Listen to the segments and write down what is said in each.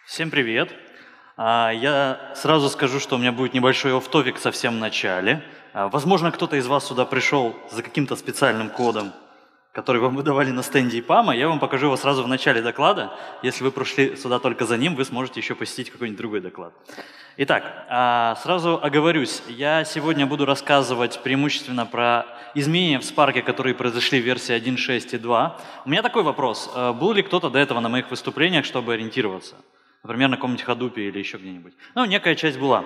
Всем привет! Я сразу скажу, что у меня будет небольшой офф-топик совсем в начале. Возможно, кто-то из вас сюда пришел за каким-то специальным кодом, который вам выдавали на стенде ИПАМа. Я вам покажу его сразу в начале доклада. Если вы пришли сюда только за ним, вы сможете еще посетить какой-нибудь другой доклад. Итак, сразу оговорюсь. Я сегодня буду рассказывать преимущественно про изменения в Spark, которые произошли в версии 1.6 и 2. У меня такой вопрос. Был ли кто-то до этого на моих выступлениях, чтобы ориентироваться? Например, на каком-нибудь Hadoop или еще где-нибудь. Ну, некая часть была.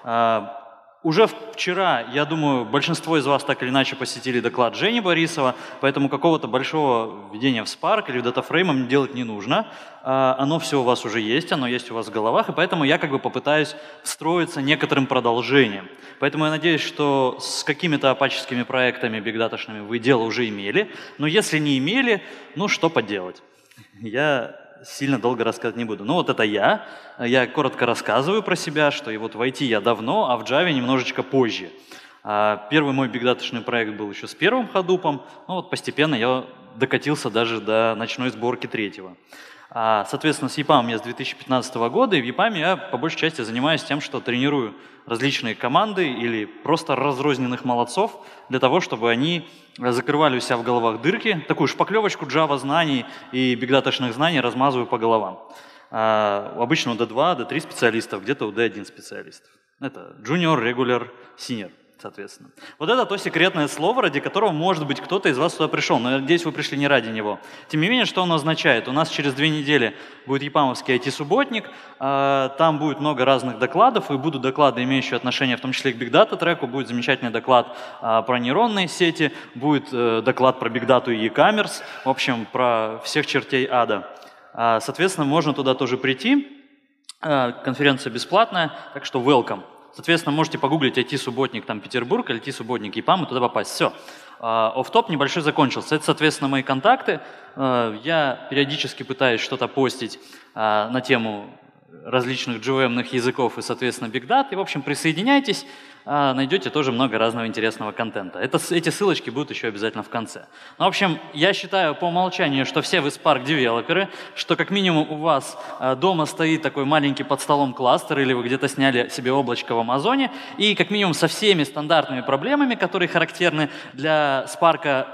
Уже вчера, я думаю, большинство из вас так или иначе посетили доклад Жени Борисова, поэтому какого-то большого введения в Spark или в DataFrame делать не нужно. Оно все у вас уже есть, оно есть у вас в головах, и поэтому я как бы попытаюсь встроиться некоторым продолжением. Поэтому я надеюсь, что с какими-то апаческими проектами бигдаташными вы дело уже имели, но если не имели, ну что поделать. Я сильно долго рассказывать не буду. Ну вот это я. Я коротко рассказываю про себя, что и вот в IT я давно, а в Java немножечко позже. Первый мой бигдаташный проект был еще с первым Hadoop, ну вот постепенно я докатился даже до ночной сборки третьего. Соответственно, с EPAM я с 2015 года, и в EPAM я по большей части занимаюсь тем, что тренирую различные команды или просто разрозненных молодцов для того, чтобы они закрывали у себя в головах дырки. Такую шпаклевочку Java знаний и бигдаташных знаний размазываю по головам. Обычно у D2, D3 специалистов, где-то у D1 специалистов. Это junior, regular, senior. Соответственно. Вот это то секретное слово, ради которого, может быть, кто-то из вас сюда пришел, но я надеюсь, вы пришли не ради него. Тем не менее, что оно означает? У нас через 2 недели будет епамовский IT-субботник, там будет много разных докладов, и будут доклады, имеющие отношение в том числе к бигдата треку, будет замечательный доклад про нейронные сети, будет доклад про бигдату и e-commerce, в общем, про всех чертей ада. Соответственно, можно туда тоже прийти, конференция бесплатная, так что welcome. Соответственно, можете погуглить IT-субботник там Петербург или IT-субботник EPAM и туда попасть. Все. Офф-топ небольшой закончился. Это, соответственно, мои контакты. Я периодически пытаюсь что-то постить на тему различных JVM-ных языков и, соответственно, Big Data. И, в общем, присоединяйтесь, найдете тоже много разного интересного контента. Эти ссылочки будут еще обязательно в конце. Ну, в общем, я считаю по умолчанию, что все вы Spark-девелоперы, что как минимум у вас дома стоит такой маленький под столом кластер, или вы где-то сняли себе облачко в Амазоне, и как минимум со всеми стандартными проблемами, которые характерны для Spark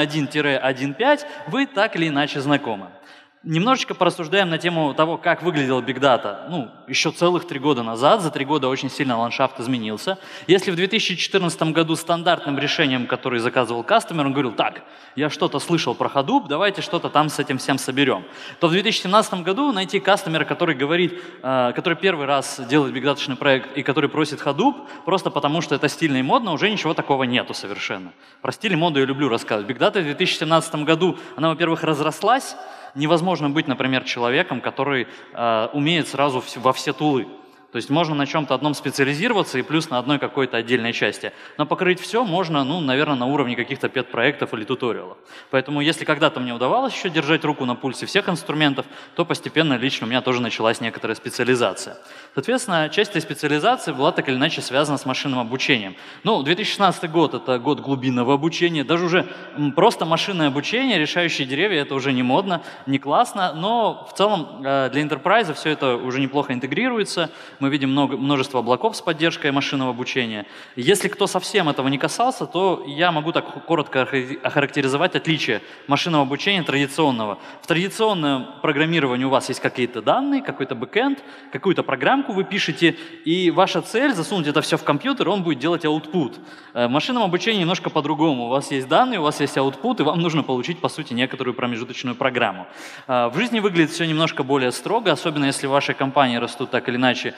1.1-1.5, вы так или иначе знакомы. Немножечко порассуждаем на тему того, как выглядел Big Data. Ну, еще целых 3 года назад. За 3 года очень сильно ландшафт изменился. Если в 2014 году стандартным решением, который заказывал кастомер, он говорил: так, я что-то слышал про Hadoop, давайте что-то там с этим всем соберем, то в 2017 году найти кастомера, который говорит, который первый раз делает Big Data-шный проект и который просит Hadoop, просто потому что это стильно и модно, уже ничего такого нету совершенно. Про стиль и моду я люблю рассказывать. Big Data в 2017 году, она, во-первых, разрослась. Невозможно быть, например, человеком, который умеет сразу во все тулы. То есть можно на чем-то одном специализироваться и плюс на одной какой-то отдельной части. Но покрыть все можно, ну, наверное, на уровне каких-то пет-проектов или туториалов. Поэтому если когда-то мне удавалось еще держать руку на пульсе всех инструментов, то постепенно лично у меня тоже началась некоторая специализация. Соответственно, часть этой специализации была так или иначе связана с машинным обучением. Ну, 2016 год – это год глубинного обучения. Даже уже просто машинное обучение, решающие деревья – это уже не модно, не классно. Но в целом для enterprise все это уже неплохо интегрируется. Мы видим множество облаков с поддержкой машинного обучения. Если кто совсем этого не касался, то я могу так коротко охарактеризовать отличие машинного обучения традиционного. В традиционном программировании у вас есть какие-то данные, какой-то бэкэнд, какую-то программку вы пишете, и ваша цель — засунуть это все в компьютер, он будет делать output. В машинном обучении немножко по-другому. У вас есть данные, у вас есть output, и вам нужно получить, по сути, некоторую промежуточную программу. В жизни выглядит все немножко более строго, особенно если в вашей компании растут так или иначе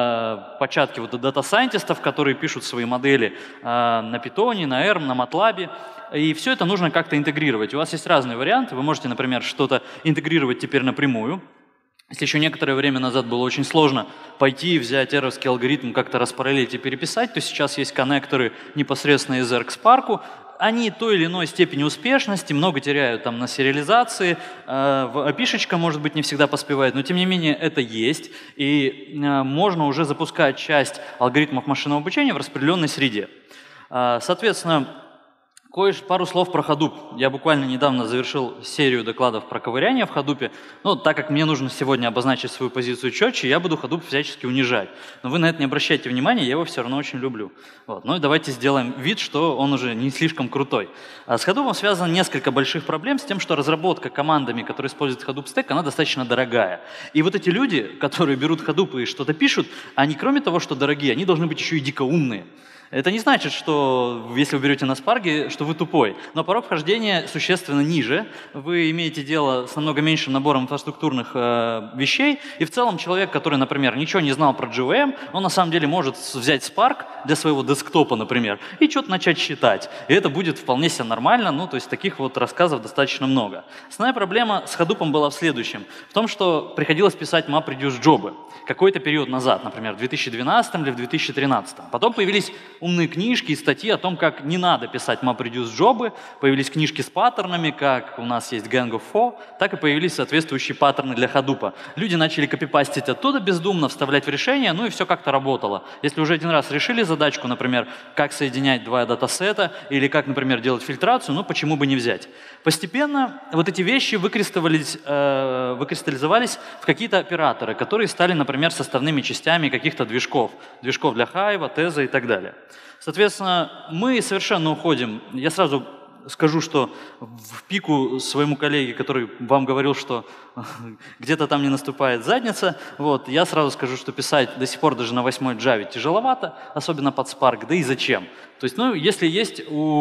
початки вот дата-сайентистов, которые пишут свои модели на Python, на R, на MATLAB. И все это нужно как-то интегрировать. У вас есть разные варианты. Вы можете, например, что-то интегрировать теперь напрямую. Если еще некоторое время назад было очень сложно пойти и взять R-овский алгоритм, как-то распараллелить и переписать, то сейчас есть коннекторы непосредственно из R к Spark. Они той или иной степени успешности, много теряют там на сериализации, API-шечка, может быть, не всегда поспевает, но тем не менее это есть, и можно уже запускать часть алгоритмов машинного обучения в распределенной среде. Соответственно, Пару слов про Hadoop. Я буквально недавно завершил серию докладов про ковыряние в Hadoop. Но так как мне нужно сегодня обозначить свою позицию четче, я буду Hadoop всячески унижать. Но вы на это не обращайте внимания, я его все равно очень люблю. Вот. Ну и давайте сделаем вид, что он уже не слишком крутой. А с Hadoop связано несколько больших проблем с тем, что разработка командами, которые используют Hadoop Stack, она достаточно дорогая. И вот эти люди, которые берут Hadoop и что-то пишут, они кроме того, что дорогие, они должны быть еще и дико умные. Это не значит, что если вы берете на Spark, что вы тупой, но порог вхождения существенно ниже, вы имеете дело с намного меньшим набором инфраструктурных вещей, и в целом человек, который, например, ничего не знал про JVM, он на самом деле может взять Spark для своего десктопа, например, и что-то начать считать. И это будет вполне себе нормально, ну, то есть таких вот рассказов достаточно много. Основная проблема с Hadoop была в следующем, в том, что приходилось писать MapReduce-джобы какой-то период назад, например, в 2012 или в 2013. Потом появились умные книжки и статьи о том, как не надо писать MapReduce-джобы, появились книжки с паттернами, как у нас есть Gang of Four, так и появились соответствующие паттерны для Hadoop. Люди начали копипастить оттуда бездумно, вставлять в решение, ну и все как-то работало. Если уже один раз решили задачку, например, как соединять два датасета или как, например, делать фильтрацию, ну почему бы не взять. Постепенно вот эти вещи выкристаллизовались в какие-то операторы, которые стали, например, составными частями каких-то движков для Hive, Tezа и так далее. Соответственно, мы совершенно уходим. Я сразу скажу, что в пику своему коллеге, который вам говорил, что где-то там не наступает задница, вот, я сразу скажу, что писать до сих пор даже на 8-й Java тяжеловато, особенно под Spark, да и зачем? То есть, ну, если есть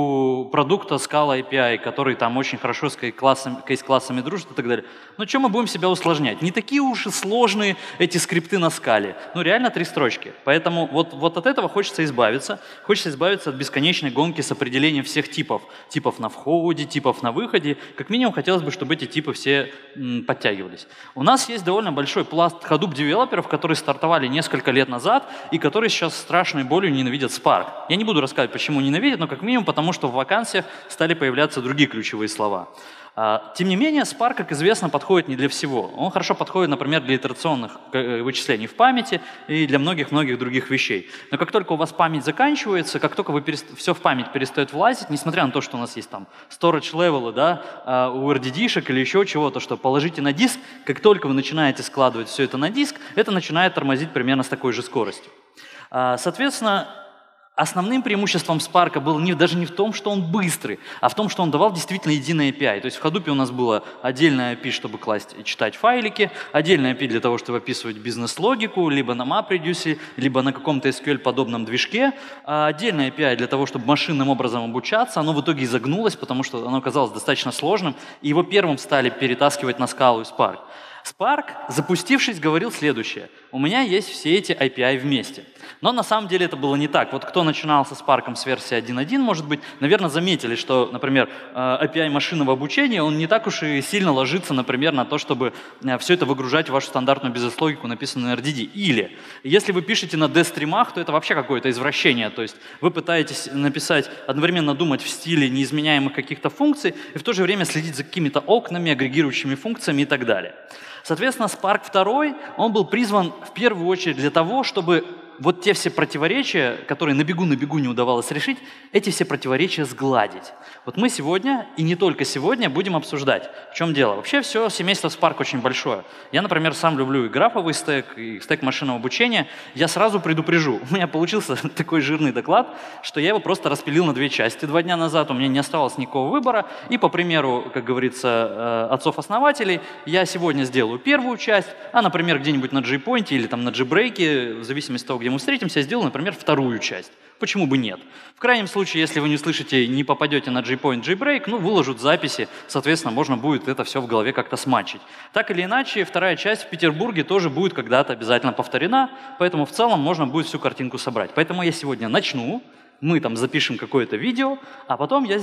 у продукта Scala API, который там очень хорошо с кейс-классами дружит и так далее, ну, что мы будем себя усложнять? Не такие уж и сложные эти скрипты на скале. Ну, реально 3 строчки. Поэтому вот от этого хочется избавиться. Хочется избавиться от бесконечной гонки с определением всех типов. Типов на входе, типов на выходе. Как минимум, хотелось бы, чтобы эти типы все подтягивались. У нас есть довольно большой пласт Hadoop-девелоперов, которые стартовали несколько лет назад и которые сейчас с страшной болью ненавидят Spark. Я не буду рассказывать, почему ненавидят, но как минимум потому, что в вакансиях стали появляться другие ключевые слова. Тем не менее, Spark, как известно, подходит не для всего. Он хорошо подходит, например, для итерационных вычислений в памяти и для многих-многих других вещей. Но как только у вас память заканчивается, как только все в память перестает влазить, несмотря на то, что у нас есть там storage level, да, у RDD-шек или еще чего-то, что положите на диск, как только вы начинаете складывать все это на диск, это начинает тормозить примерно с такой же скоростью. Соответственно, основным преимуществом Spark было даже не в том, что он быстрый, а в том, что он давал действительно единый API. То есть в Hadoop у нас было отдельное API, чтобы класть и читать файлики, отдельное API для того, чтобы описывать бизнес-логику, либо на MapReduce, либо на каком-то SQL-подобном движке, а отдельное API для того, чтобы машинным образом обучаться. Оно в итоге изогнулось, потому что оно оказалось достаточно сложным, и его первым стали перетаскивать на Scala и Spark. Spark, запустившись, говорил следующее. У меня есть все эти API вместе. Но на самом деле это было не так. Вот кто начинал со Spark с версии 1.1, может быть, наверное, заметили, что, например, API машинного обучения, он не так уж и сильно ложится, например, на то, чтобы все это выгружать в вашу стандартную бизнес-логику, написанную на RDD. Или, если вы пишете на D-стримах, то это вообще какое-то извращение. То есть вы пытаетесь написать, одновременно думать в стиле неизменяемых каких-то функций и в то же время следить за какими-то окнами, агрегирующими функциями и так далее. Соответственно, Spark 2, он был призван в первую очередь для того, чтобы вот те все противоречия, которые на бегу не удавалось решить, эти все противоречия сгладить. Вот мы сегодня, и не только сегодня, будем обсуждать, в чем дело. Вообще все семейство Spark очень большое. Я, например, сам люблю и графовый стэк, и стэк машинного обучения. Я сразу предупрежу, у меня получился такой жирный доклад, что я его просто распилил на 2 части 2 дня назад, у меня не оставалось никакого выбора, и по примеру, как говорится, отцов-основателей, я сегодня сделаю первую часть, а, например, где-нибудь на J-Point или там на J-Break, в зависимости от того, где мы встретимся, я сделаю, например, вторую часть. Почему бы нет? В крайнем случае, если вы не услышите и не попадете на J-Point, J-Break, ну, выложат записи, соответственно, можно будет это все в голове как-то смачить. Так или иначе, вторая часть в Петербурге тоже будет когда-то обязательно повторена, поэтому в целом можно будет всю картинку собрать. Поэтому я сегодня начну, мы там запишем какое-то видео, а потом я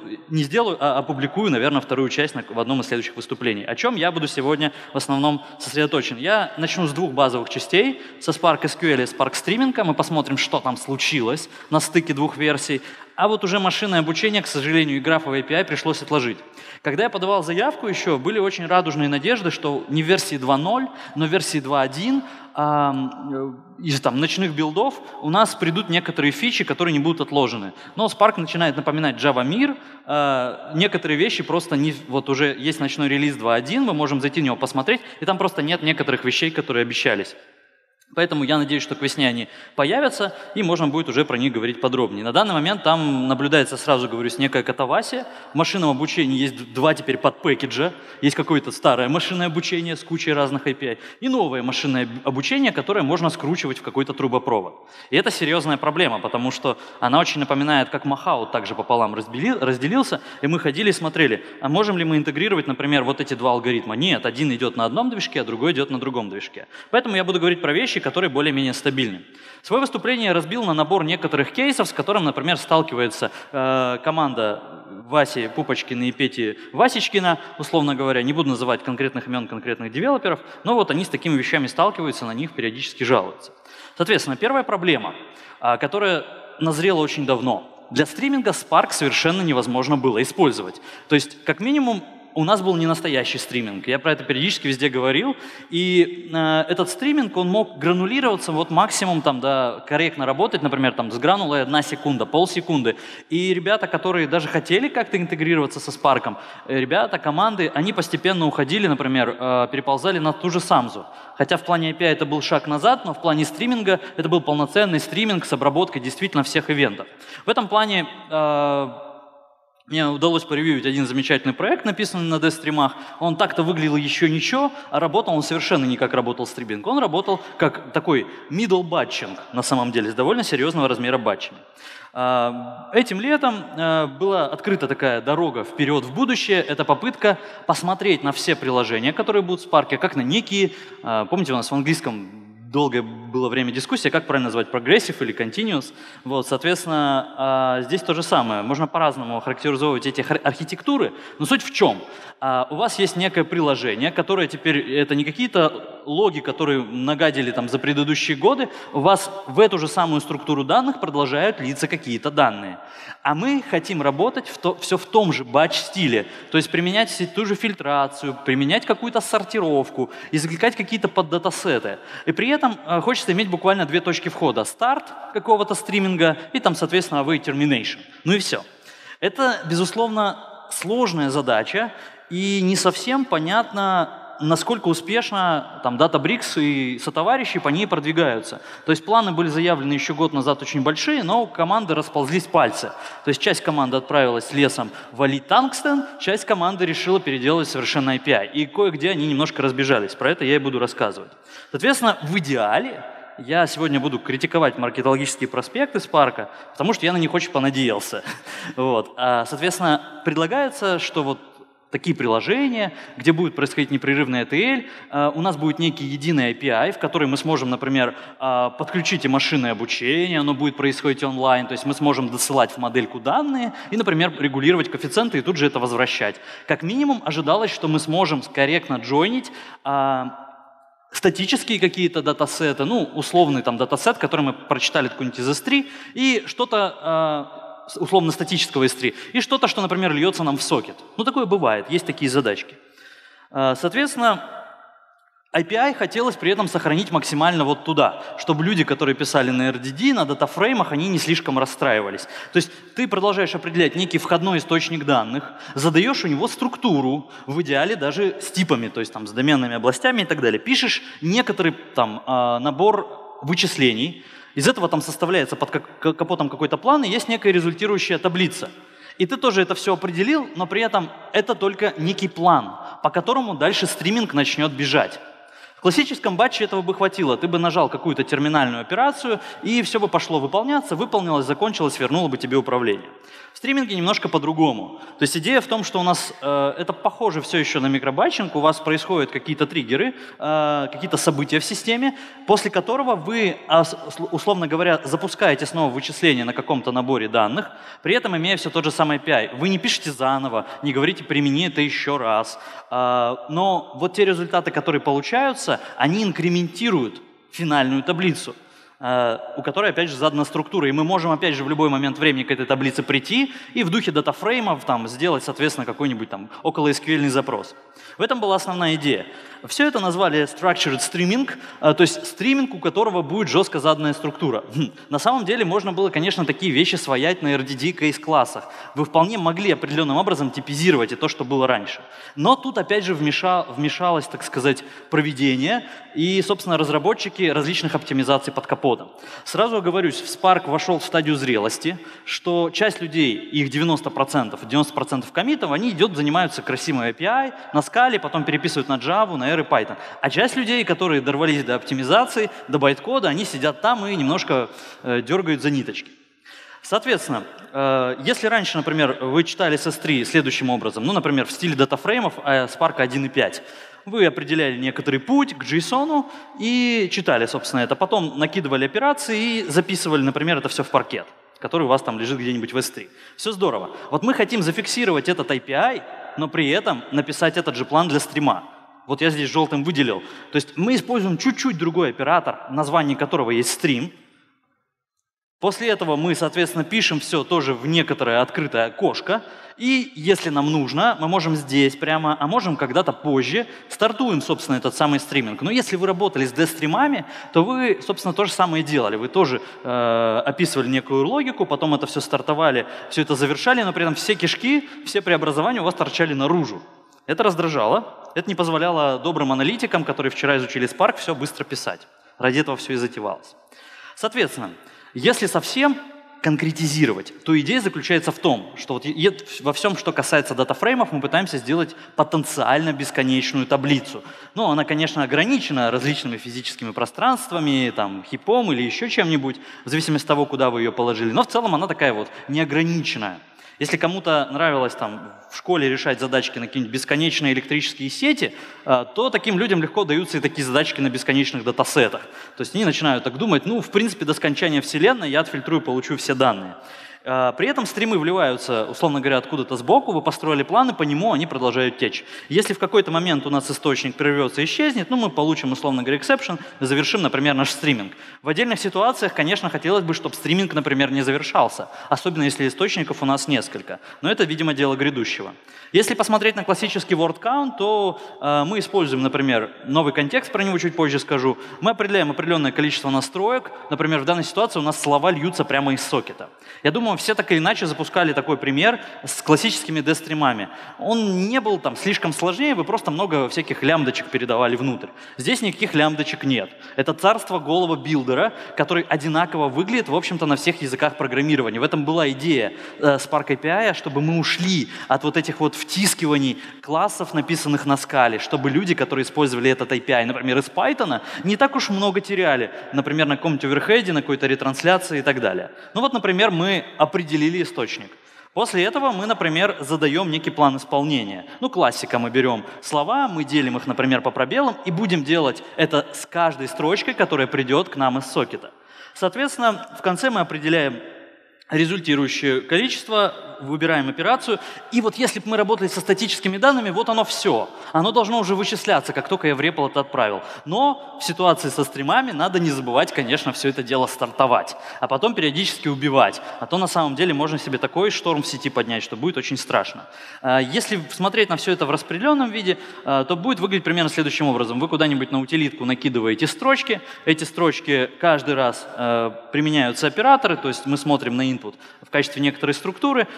опубликую, наверное, вторую часть в одном из следующих выступлений. О чем я буду сегодня в основном сосредоточен. Я начну с 2 базовых частей, со Spark SQL и Spark Streaming. Мы посмотрим, что там случилось на стыке 2 версий. А вот уже машинное обучение, к сожалению, и графовый API пришлось отложить. Когда я подавал заявку еще, были очень радужные надежды, что не в версии 2.0, но в версии 2.1 из там, ночных билдов у нас придут некоторые фичи, которые не будут отложены. Но Spark начинает напоминать Java мир. Некоторые вещи просто не... Вот уже есть ночной релиз 2.1, мы можем зайти в него посмотреть, и там просто нет некоторых вещей, которые обещались. Поэтому я надеюсь, что к весне они появятся, и можно будет уже про них говорить подробнее. На данный момент там наблюдается, сразу говорю, некая катавасия. В машинном обучении есть два теперь подпэкэджа. Есть какое-то старое машинное обучение с кучей разных API, и новое машинное обучение, которое можно скручивать в какой-то трубопровод. И это серьезная проблема, потому что она очень напоминает, как Махаут также пополам разделился, и мы ходили и смотрели, а можем ли мы интегрировать, например, вот эти два алгоритма. Нет, один идет на одном движке, а другой идет на другом движке. Поэтому я буду говорить про вещи, которые более-менее стабильны. Свое выступление я разбил на набор некоторых кейсов, с которым, например, сталкивается команда Васи Пупочкина и Пети Васечкина, условно говоря. Не буду называть конкретных имен конкретных девелоперов, но вот они с такими вещами сталкиваются, на них периодически жалуются. Соответственно, первая проблема, которая назрела очень давно. Для стриминга Spark совершенно невозможно было использовать. То есть, как минимум, у нас был не настоящий стриминг. Я про это периодически везде говорил. И этот стриминг, он мог гранулироваться вот максимум там, да, корректно работать, например, там, с гранулой 1 секунда, полсекунды. И ребята, которые даже хотели как-то интегрироваться со Spark, ребята, команды, они постепенно уходили, например, переползали на ту же Самзу. Хотя в плане API это был шаг назад, но в плане стриминга это был полноценный стриминг с обработкой действительно всех ивентов. В этом плане мне удалось поревьюить один замечательный проект, написанный на D-стримах. Он так-то выглядел еще ничего, а работал он совершенно не как работал стриминг. Он работал как такой middle batching, на самом деле, с довольно серьезного размера батчами. Этим летом была открыта такая дорога вперед в будущее. Это попытка посмотреть на все приложения, которые будут в Spark, как на некие, помните, у нас в английском долгое было время дискуссия, как правильно назвать, progressive или continuous. Вот, соответственно, здесь то же самое. Можно по-разному характеризовывать эти архитектуры, но суть в чем? У вас есть некое приложение, которое теперь, это не какие-то логи, которые нагадили там за предыдущие годы, у вас в эту же самую структуру данных продолжают литься какие-то данные. А мы хотим работать все в том же батч-стиле, то есть применять ту же фильтрацию, применять какую-то сортировку, извлекать какие-то поддатасеты. И при этом хочется иметь буквально две точки входа. Старт какого-то стриминга и там, соответственно, await termination. Ну и все. Это, безусловно, сложная задача, и не совсем понятно, насколько успешно там Databricks и сотоварищи по ней продвигаются. То есть планы были заявлены еще год назад очень большие, но у команды расползлись пальцы. То есть часть команды отправилась лесом валить тангстен, часть команды решила переделать совершенно API. И кое-где они немножко разбежались. Про это я и буду рассказывать. Соответственно, в идеале я сегодня буду критиковать маркетологические проспекты Spark, потому что я на них очень понадеялся. Вот. Соответственно, предлагается, что вот такие приложения, где будет происходить непрерывный ETL, у нас будет некий единый API, в который мы сможем, например, подключить и машинное обучение, оно будет происходить онлайн, то есть мы сможем досылать в модельку данные и, например, регулировать коэффициенты и тут же это возвращать. Как минимум ожидалось, что мы сможем корректно джойнить статические какие-то датасеты, ну, условный там датасет, который мы прочитали какой-нибудь из S3, и что-то условно-статического S3, и что-то, что, например, льется нам в сокет. Ну, такое бывает, есть такие задачки. Соответственно, API хотелось при этом сохранить максимально вот туда, чтобы люди, которые писали на RDD, на датафреймах, они не слишком расстраивались. То есть ты продолжаешь определять некий входной источник данных, задаешь у него структуру, в идеале даже с типами, то есть там с доменными областями и так далее. Пишешь некоторый там набор вычислений, из этого там составляется под капотом какой-то план, и есть некая результирующая таблица. И ты тоже это все определил, но при этом это только некий план, по которому дальше стриминг начнет бежать. В классическом батче этого бы хватило. Ты бы нажал какую-то терминальную операцию, и все бы пошло выполняться, выполнилось, закончилось, вернуло бы тебе управление. В стриминге немножко по-другому. То есть идея в том, что у нас это похоже все еще на микробатчинг, у вас происходят какие-то триггеры, какие-то события в системе, после которого вы, условно говоря, запускаете снова вычисление на каком-то наборе данных, при этом имея все тот же самый API. Вы не пишете заново, не говорите «примени это еще раз». Но вот те результаты, которые получаются, они инкрементируют финальную таблицу. у которой, опять же, задана структура. И мы можем, опять же, в любой момент времени к этой таблице прийти и в духе датафреймов там, сделать, соответственно, какой-нибудь там около SQL-ный запрос. В этом была основная идея. Все это назвали structured streaming, то есть стриминг, у которого будет жестко заданная структура. На самом деле можно было, конечно, такие вещи своять на RDD кейс-классах. Вы вполне могли определенным образом типизировать и то, что было раньше. Но тут, опять же, вмешалось, так сказать, проведение и, собственно, разработчики различных оптимизаций под капотом. Сразу оговорюсь, в Spark вошел в стадию зрелости, что часть людей, их 90% коммитов, они занимаются красивой API, на скале, потом переписывают на Java, на R и Python. А часть людей, которые дорвались до оптимизации, до байткода, они сидят там и немножко дергают за ниточки. Соответственно, если раньше, например, вы читали с S3 следующим образом, ну, например, в стиле датафреймов Spark 1.5, вы определяли некоторый путь к JSON и читали, собственно, это. Потом накидывали операции и записывали, например, это все в паркет, который у вас там лежит где-нибудь в S3. Все здорово. Вот мы хотим зафиксировать этот API, но при этом написать этот же план для стрима. Вот я здесь желтым выделил. То есть мы используем чуть-чуть другой оператор, в названии которого есть стрим. После этого мы, соответственно, пишем все тоже в некоторое открытое окошко. И если нам нужно, мы можем здесь прямо, а можем когда-то позже стартуем, собственно, этот самый стриминг. Но если вы работали с D-стримами, то вы, собственно, то же самое делали. Вы тоже описывали некую логику, потом это все стартовали, все это завершали, но при этом все кишки, все преобразования у вас торчали наружу. Это раздражало, это не позволяло добрым аналитикам, которые вчера изучили Spark, все быстро писать. Ради этого все и затевалось. Соответственно, если совсем конкретизировать, то идея заключается в том, что вот во всем, что касается датафреймов, мы пытаемся сделать потенциально бесконечную таблицу. Ну, она, конечно, ограничена различными физическими пространствами, там, хипом или еще чем-нибудь, в зависимости от того, куда вы ее положили. Но в целом она такая вот неограниченная. Если кому-то нравилось там, в школе решать задачки на какие-нибудь бесконечные электрические сети, то таким людям легко даются и такие задачки на бесконечных датасетах. То есть они начинают так думать, ну, в принципе, до скончания Вселенной я отфильтрую, получу все данные. При этом стримы вливаются, условно говоря, откуда-то сбоку, вы построили планы, по нему они продолжают течь. Если в какой-то момент у нас источник прервется и исчезнет, ну, мы получим, условно говоря, exception, завершим, например, наш стриминг. В отдельных ситуациях, конечно, хотелось бы, чтобы стриминг, например, не завершался, особенно если источников у нас несколько. Но это, видимо, дело грядущего. Если посмотреть на классический word count, то мы используем, например, новый контекст, про него чуть позже скажу. Мы определяем определенное количество настроек. Например, в данной ситуации у нас слова льются прямо из сокета. Я думаю, все так или иначе запускали такой пример с классическими D-стримами. Он не был там слишком сложнее, вы просто много всяких лямбдочек передавали внутрь. Здесь никаких лямбдочек нет. Это царство голого билдера, который одинаково выглядит, в общем-то, на всех языках программирования. В этом была идея Spark API, чтобы мы ушли от вот этих вот втискиваний классов, написанных на скале, чтобы люди, которые использовали этот API, например, из Python, не так уж много теряли, например, на каком-нибудь оверхеде, на какой-то ретрансляции и так далее. Ну вот, например, мы определили источник. После этого мы, например, задаем некий план исполнения. Ну, классика, мы берем слова, мы делим их, например, по пробелам и будем делать это с каждой строчкой, которая придет к нам из сокета. Соответственно, в конце мы определяем результирующее количество, выбираем операцию. И вот если бы мы работали со статическими данными, вот оно все. Оно должно уже вычисляться, как только я в REPL это отправил. Но в ситуации со стримами надо не забывать, конечно, все это дело стартовать, а потом периодически убивать. А то на самом деле можно себе такой шторм в сети поднять, что будет очень страшно. Если смотреть на все это в распределенном виде, то будет выглядеть примерно следующим образом. Вы куда-нибудь на утилитку накидываете строчки. Эти строчки каждый раз применяются операторы, то есть мы смотрим на input в качестве некоторой структуры,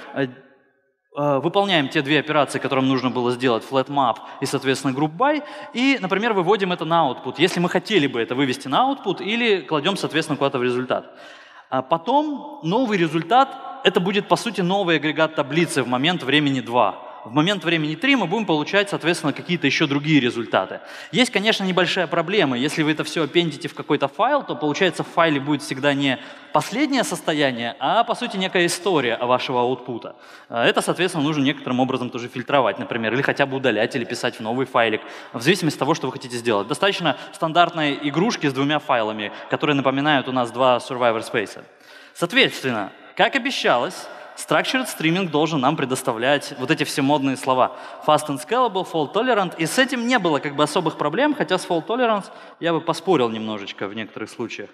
выполняем те две операции, которые нам нужно было сделать, flatMap и, соответственно, groupby, и, например, выводим это на output, если мы хотели бы это вывести на output, или кладем, соответственно, куда-то в результат. А потом новый результат — это будет, по сути, новый агрегат таблицы в момент времени 2. В момент времени 3 мы будем получать, соответственно, какие-то еще другие результаты. Есть, конечно, небольшая проблема. Если вы это все аппендите в какой-то файл, то, получается, в файле будет всегда не последнее состояние, а, по сути, некая история вашего аутпута. Это, соответственно, нужно некоторым образом тоже фильтровать, например, или хотя бы удалять, или писать в новый файлик, в зависимости от того, что вы хотите сделать. Достаточно стандартной игрушки с двумя файлами, которые напоминают у нас два survivor space. Соответственно, как обещалось, Structured Streaming должен нам предоставлять вот эти все модные слова. Fast and Scalable, Fault Tolerant. И с этим не было как бы особых проблем, хотя с Fault Tolerance я бы поспорил немножечко в некоторых случаях.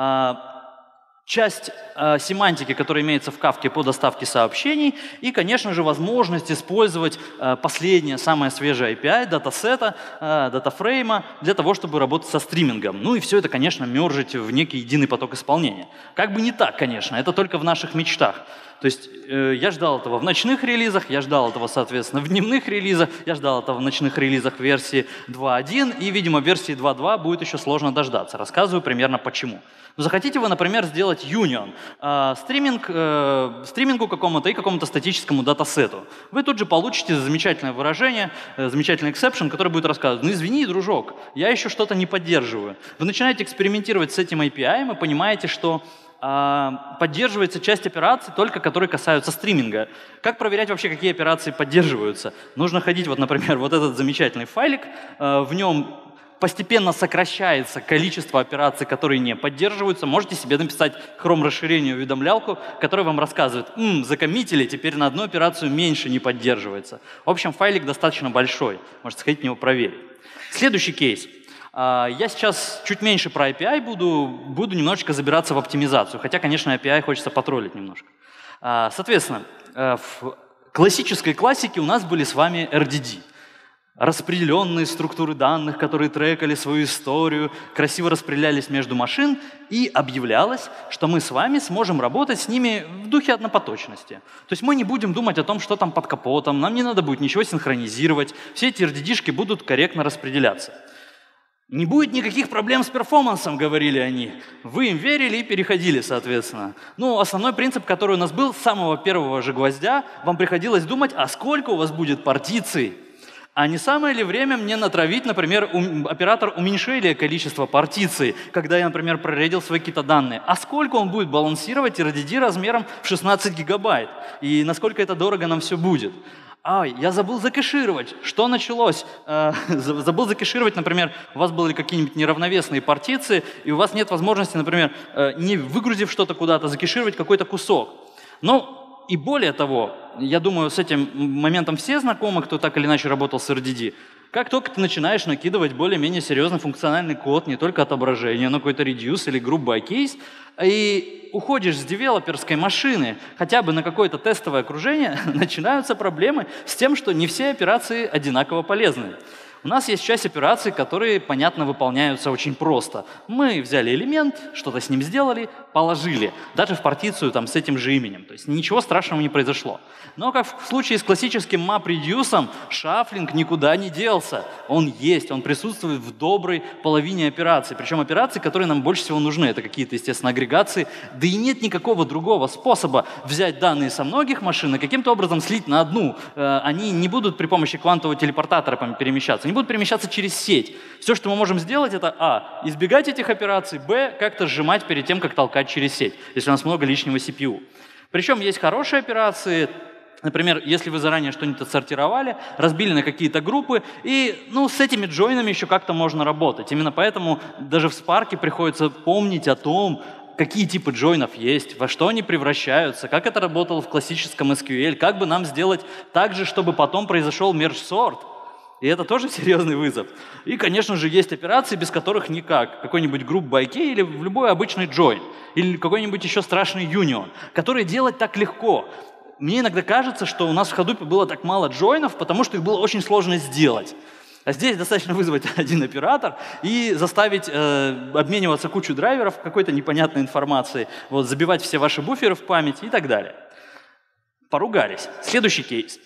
Часть семантики, которая имеется в Kafka по доставке сообщений, и, конечно же, возможность использовать последнее, самое свежее API, датасета, датафрейма для того, чтобы работать со стримингом. Ну и все это, конечно, мержить в некий единый поток исполнения. Как бы не так, конечно, это только в наших мечтах. То есть я ждал этого в ночных релизах, я ждал этого, соответственно, в дневных релизах, я ждал этого в ночных релизах версии 2.1, и, видимо, в версии 2.2 будет еще сложно дождаться. Рассказываю примерно почему. Но захотите вы, например, сделать union, стримингу какому-то и какому-то статическому датасету. Вы тут же получите замечательное выражение, замечательный exception, который будет рассказывать: ну извини, дружок, я еще что-то не поддерживаю. Вы начинаете экспериментировать с этим API, и понимаете, что поддерживается часть операций только, которые касаются стриминга. Как проверять вообще, какие операции поддерживаются? Нужно ходить, вот, например, вот этот замечательный файлик, в нем постепенно сокращается количество операций, которые не поддерживаются. Можете себе написать Chrome-расширение, уведомлялку, которая вам рассказывает: закоммитили, теперь на одну операцию меньше не поддерживается. В общем, файлик достаточно большой, можете сходить в него проверить. Следующий кейс. Я сейчас чуть меньше про API буду немножечко забираться в оптимизацию, хотя, конечно, API хочется потроллить немножко. Соответственно, в классической классике у нас были с вами RDD. Распределенные структуры данных, которые трекали свою историю, красиво распределялись между машин, и объявлялось, что мы с вами сможем работать с ними в духе однопоточности. То есть мы не будем думать о том, что там под капотом, нам не надо будет ничего синхронизировать, все эти RDD-шки будут корректно распределяться. Не будет никаких проблем с перформансом, говорили они. Вы им верили и переходили, соответственно. Ну, основной принцип, который у нас был с самого первого же гвоздя, вам приходилось думать, а сколько у вас будет партиций. А не самое ли время мне натравить, например, оператор уменьшения количества партиций, когда я, например, проредил свои какие-то данные? А сколько он будет балансировать RDD размером в 16 гигабайт? И насколько это дорого нам все будет? Я забыл закэшировать. Что началось? Забыл закэшировать, например, у вас были какие-нибудь неравновесные партиции, и у вас нет возможности, например, не выгрузив что-то куда-то, закэшировать какой-то кусок. Ну, и более того, я думаю, с этим моментом все знакомы, кто так или иначе работал с RDD. Как только ты начинаешь накидывать более-менее серьезный функциональный код, не только отображение, но какой-то reduce или group by case, и уходишь с девелоперской машины хотя бы на какое-то тестовое окружение, начинаются проблемы с тем, что не все операции одинаково полезны. У нас есть часть операций, которые, понятно, выполняются очень просто. Мы взяли элемент, что-то с ним сделали, положили, даже в партицию там, с этим же именем. То есть ничего страшного не произошло. Но как в случае с классическим map-reduce, шафлинг никуда не делся. Он есть, он присутствует в доброй половине операций. Причем операции, которые нам больше всего нужны, это какие-то, естественно, агрегации. Да и нет никакого другого способа взять данные со многих машин и каким-то образом слить на одну. Они не будут при помощи квантового телепортатора перемещаться. Будут перемещаться через сеть. Все, что мы можем сделать, это избегать этих операций, как-то сжимать перед тем, как толкать через сеть, если у нас много лишнего CPU. Причем есть хорошие операции, например, если вы заранее что-нибудь отсортировали, разбили на какие-то группы, и с этими джойнами еще как-то можно работать. Именно поэтому даже в Spark приходится помнить о том, какие типы джойнов есть, во что они превращаются, как это работало в классическом SQL, как бы нам сделать так же, чтобы потом произошел merge sort. И это тоже серьезный вызов. И, конечно же, есть операции, без которых никак. Какой-нибудь group by key или в любой обычный join. Или какой-нибудь еще страшный union, которые делать так легко. Мне иногда кажется, что у нас в Hadoop было так мало джойнов, потому что их было очень сложно сделать. А здесь достаточно вызвать один оператор и заставить обмениваться кучу драйверов какой-то непонятной информацией, забивать все ваши буферы в память и так далее. Поругались. Следующий кейс.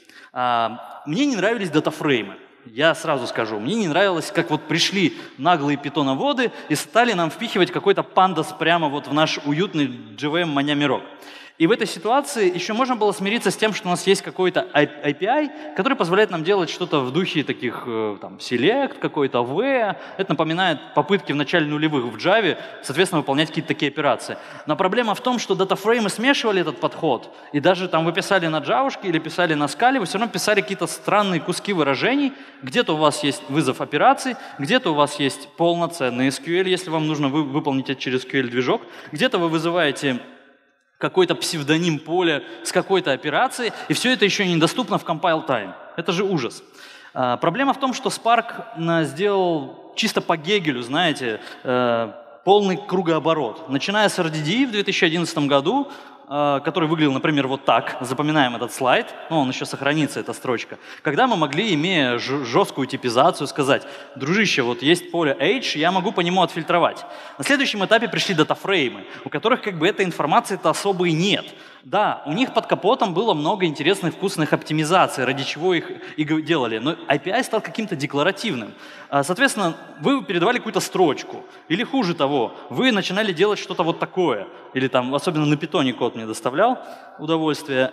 Мне не нравились датафреймы. Я сразу скажу, мне не нравилось, как пришли наглые питоноводы и стали нам впихивать какой-то пандас прямо в наш уютный JVM маня-мирок. И в этой ситуации еще можно было смириться с тем, что у нас есть какой-то API, который позволяет нам делать что-то в духе таких select, какой-то where. Это напоминает попытки в начале нулевых в Java, соответственно, выполнять какие-то такие операции. Но проблема в том, что датафреймы смешивали этот подход, и даже вы писали на джавушке или писали на скале, вы все равно писали какие-то странные куски выражений. Где-то у вас есть вызов операций, где-то у вас есть полноценный SQL, если вам нужно выполнить это через SQL-движок, где-то вы вызываете какой-то псевдоним поля с какой-то операцией, и все это еще недоступно в compile time. Это же ужас. Проблема в том, что Spark сделал чисто по Гегелю, знаете, полный кругооборот. Начиная с RDD в 2011 году, который выглядел, например, вот так. Запоминаем этот слайд, он еще сохранится, эта строчка. Когда мы могли, имея жесткую типизацию, сказать: дружище, вот есть поле age, я могу по нему отфильтровать. На следующем этапе пришли датафреймы, у которых как бы этой информации-то особо и нет. Да, у них под капотом было много интересных вкусных оптимизаций, ради чего их и делали, но API стал каким-то декларативным. Соответственно, вы передавали какую-то строчку, или хуже того, вы начинали делать что-то вот такое, или там, особенно на питоне код мне доставлял удовольствие.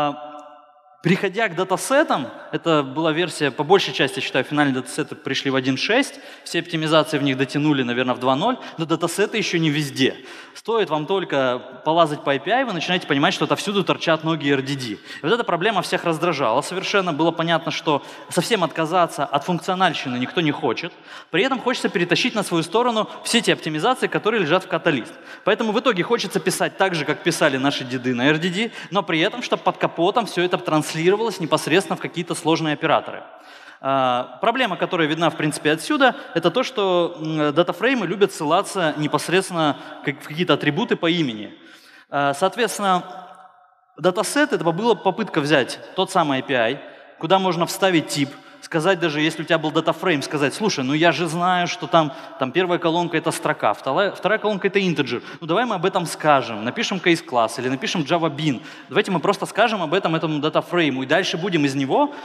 Приходя к датасетам, это была версия, по большей части, считаю, финальные датасеты пришли в 1.6, все оптимизации в них дотянули, наверное, в 2.0, но датасеты еще не везде. Стоит вам только полазать по API, вы начинаете понимать, что отовсюду торчат ноги RDD. И вот эта проблема всех раздражала совершенно. Было понятно, что совсем отказаться от функциональщины никто не хочет. При этом хочется перетащить на свою сторону все те оптимизации, которые лежат в каталист. Поэтому в итоге хочется писать так же, как писали наши деды на RDD, но при этом, чтобы под капотом все это транслировалось непосредственно в какие-то сложные операторы. Проблема, которая видна, в принципе, отсюда, это то, что датафреймы любят ссылаться непосредственно в какие-то атрибуты по имени. Соответственно, датасет — это была попытка взять тот самый API, куда можно вставить тип, сказать, даже если у тебя был датафрейм, сказать: слушай, ну я же знаю, что там первая колонка — это строка, вторая колонка — это интеджер. Ну давай мы об этом скажем, напишем case-класс или напишем Java Bean. Давайте мы просто скажем об этом этому датафрейму, и дальше будем из него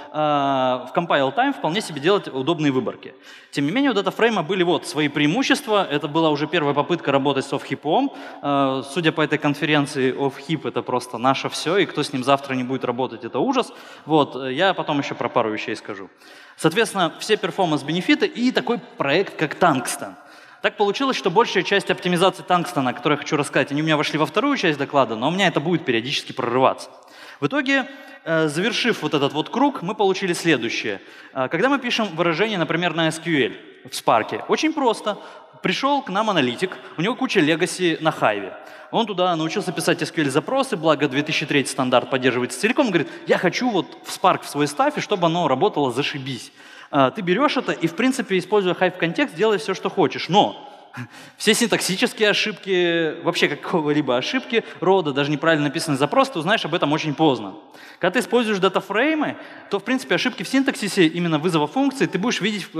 в compile time вполне себе делать удобные выборки. Тем не менее, у датафрейма были вот свои преимущества. Это была уже первая попытка работать с off-heap. Судя по этой конференции, off-heap — это просто наше все, и кто с ним завтра не будет работать, это ужас. Вот, я потом еще про пару вещей скажу. Соответственно, все перформанс-бенефиты и такой проект, как Tungsten. Так получилось, что большая часть оптимизации Tungsten, о которой я хочу рассказать, они у меня вошли во вторую часть доклада, но у меня это будет периодически прорываться. В итоге, завершив вот этот вот круг, мы получили следующее. Когда мы пишем выражение, например, на SQL в Spark, очень просто. Пришел к нам аналитик, у него куча легаси на Hive. Он туда научился писать SQL-запросы, благо 2003 стандарт поддерживается целиком. Он говорит: я хочу вот в Spark в свой стаф, и чтобы оно работало зашибись. Ты берешь это и, в принципе, используя Hive контекст, делай все, что хочешь. Но все синтаксические ошибки, вообще какого-либо ошибки рода, даже неправильно написанный запрос, ты узнаешь об этом очень поздно. Когда ты используешь датафреймы, то, в принципе, ошибки в синтаксисе, именно вызова функции, ты будешь видеть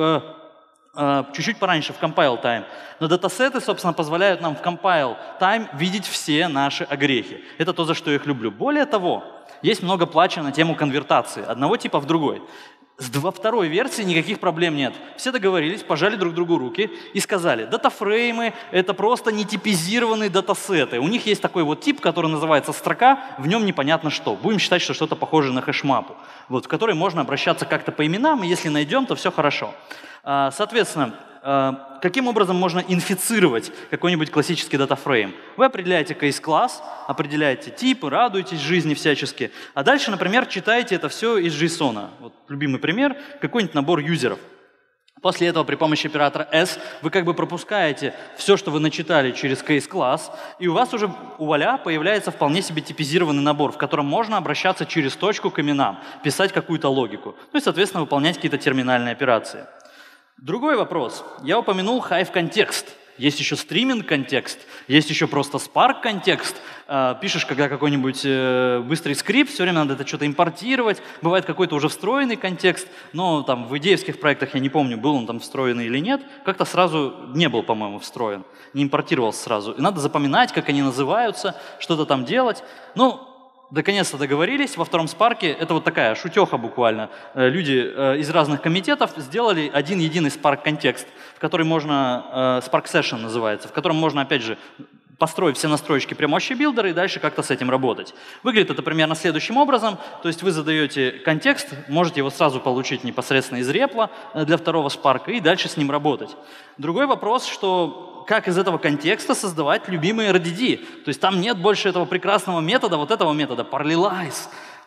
чуть-чуть пораньше, в compile time. Но датасеты, собственно, позволяют нам в compile time видеть все наши огрехи. Это то, за что я их люблю. Более того, есть много плача на тему конвертации одного типа в другой. Во второй версии никаких проблем нет. Все договорились, пожали друг другу руки и сказали: датафреймы — это просто нетипизированные датасеты. У них есть такой вот тип, который называется строка, в нем непонятно что. Будем считать, что что-то похоже на хэшмапу, вот, в которой можно обращаться как-то по именам, и если найдем, то все хорошо. Соответственно, каким образом можно инфицировать какой-нибудь классический датафрейм? Вы определяете case-класс, определяете типы, радуетесь жизни всячески, а дальше, например, читаете это все из JSON. Вот любимый пример — какой-нибудь набор юзеров. После этого при помощи оператора S вы как бы пропускаете все, что вы начитали через case-класс, и у вас уже вуаля появляется вполне себе типизированный набор, в котором можно обращаться через точку к именам, писать какую-то логику, ну и, соответственно, выполнять какие-то терминальные операции. Другой вопрос. Я упомянул Hive контекст. Есть еще стриминг контекст, есть еще просто Spark контекст. Пишешь, когда какой-нибудь быстрый скрипт, все время надо это что-то импортировать. Бывает какой-то уже встроенный контекст, но там в идеевских проектах, я не помню, был он там встроенный или нет, как-то сразу не был, по-моему, встроен, не импортировался сразу. И надо запоминать, как они называются, что-то там делать. Ну, наконец-то договорились. Во втором Спарке, это вот такая шутеха буквально, люди из разных комитетов сделали один единый Spark-контекст, в который можно, Spark Session называется, в котором можно, опять же, построить все настройки при помощи билдера и дальше как-то с этим работать. Выглядит это примерно следующим образом. То есть вы задаете контекст, можете его сразу получить непосредственно из репла для второго Spark и дальше с ним работать. Другой вопрос, что как из этого контекста создавать любимые RDD. То есть там нет больше этого прекрасного метода, вот этого метода, parallelize,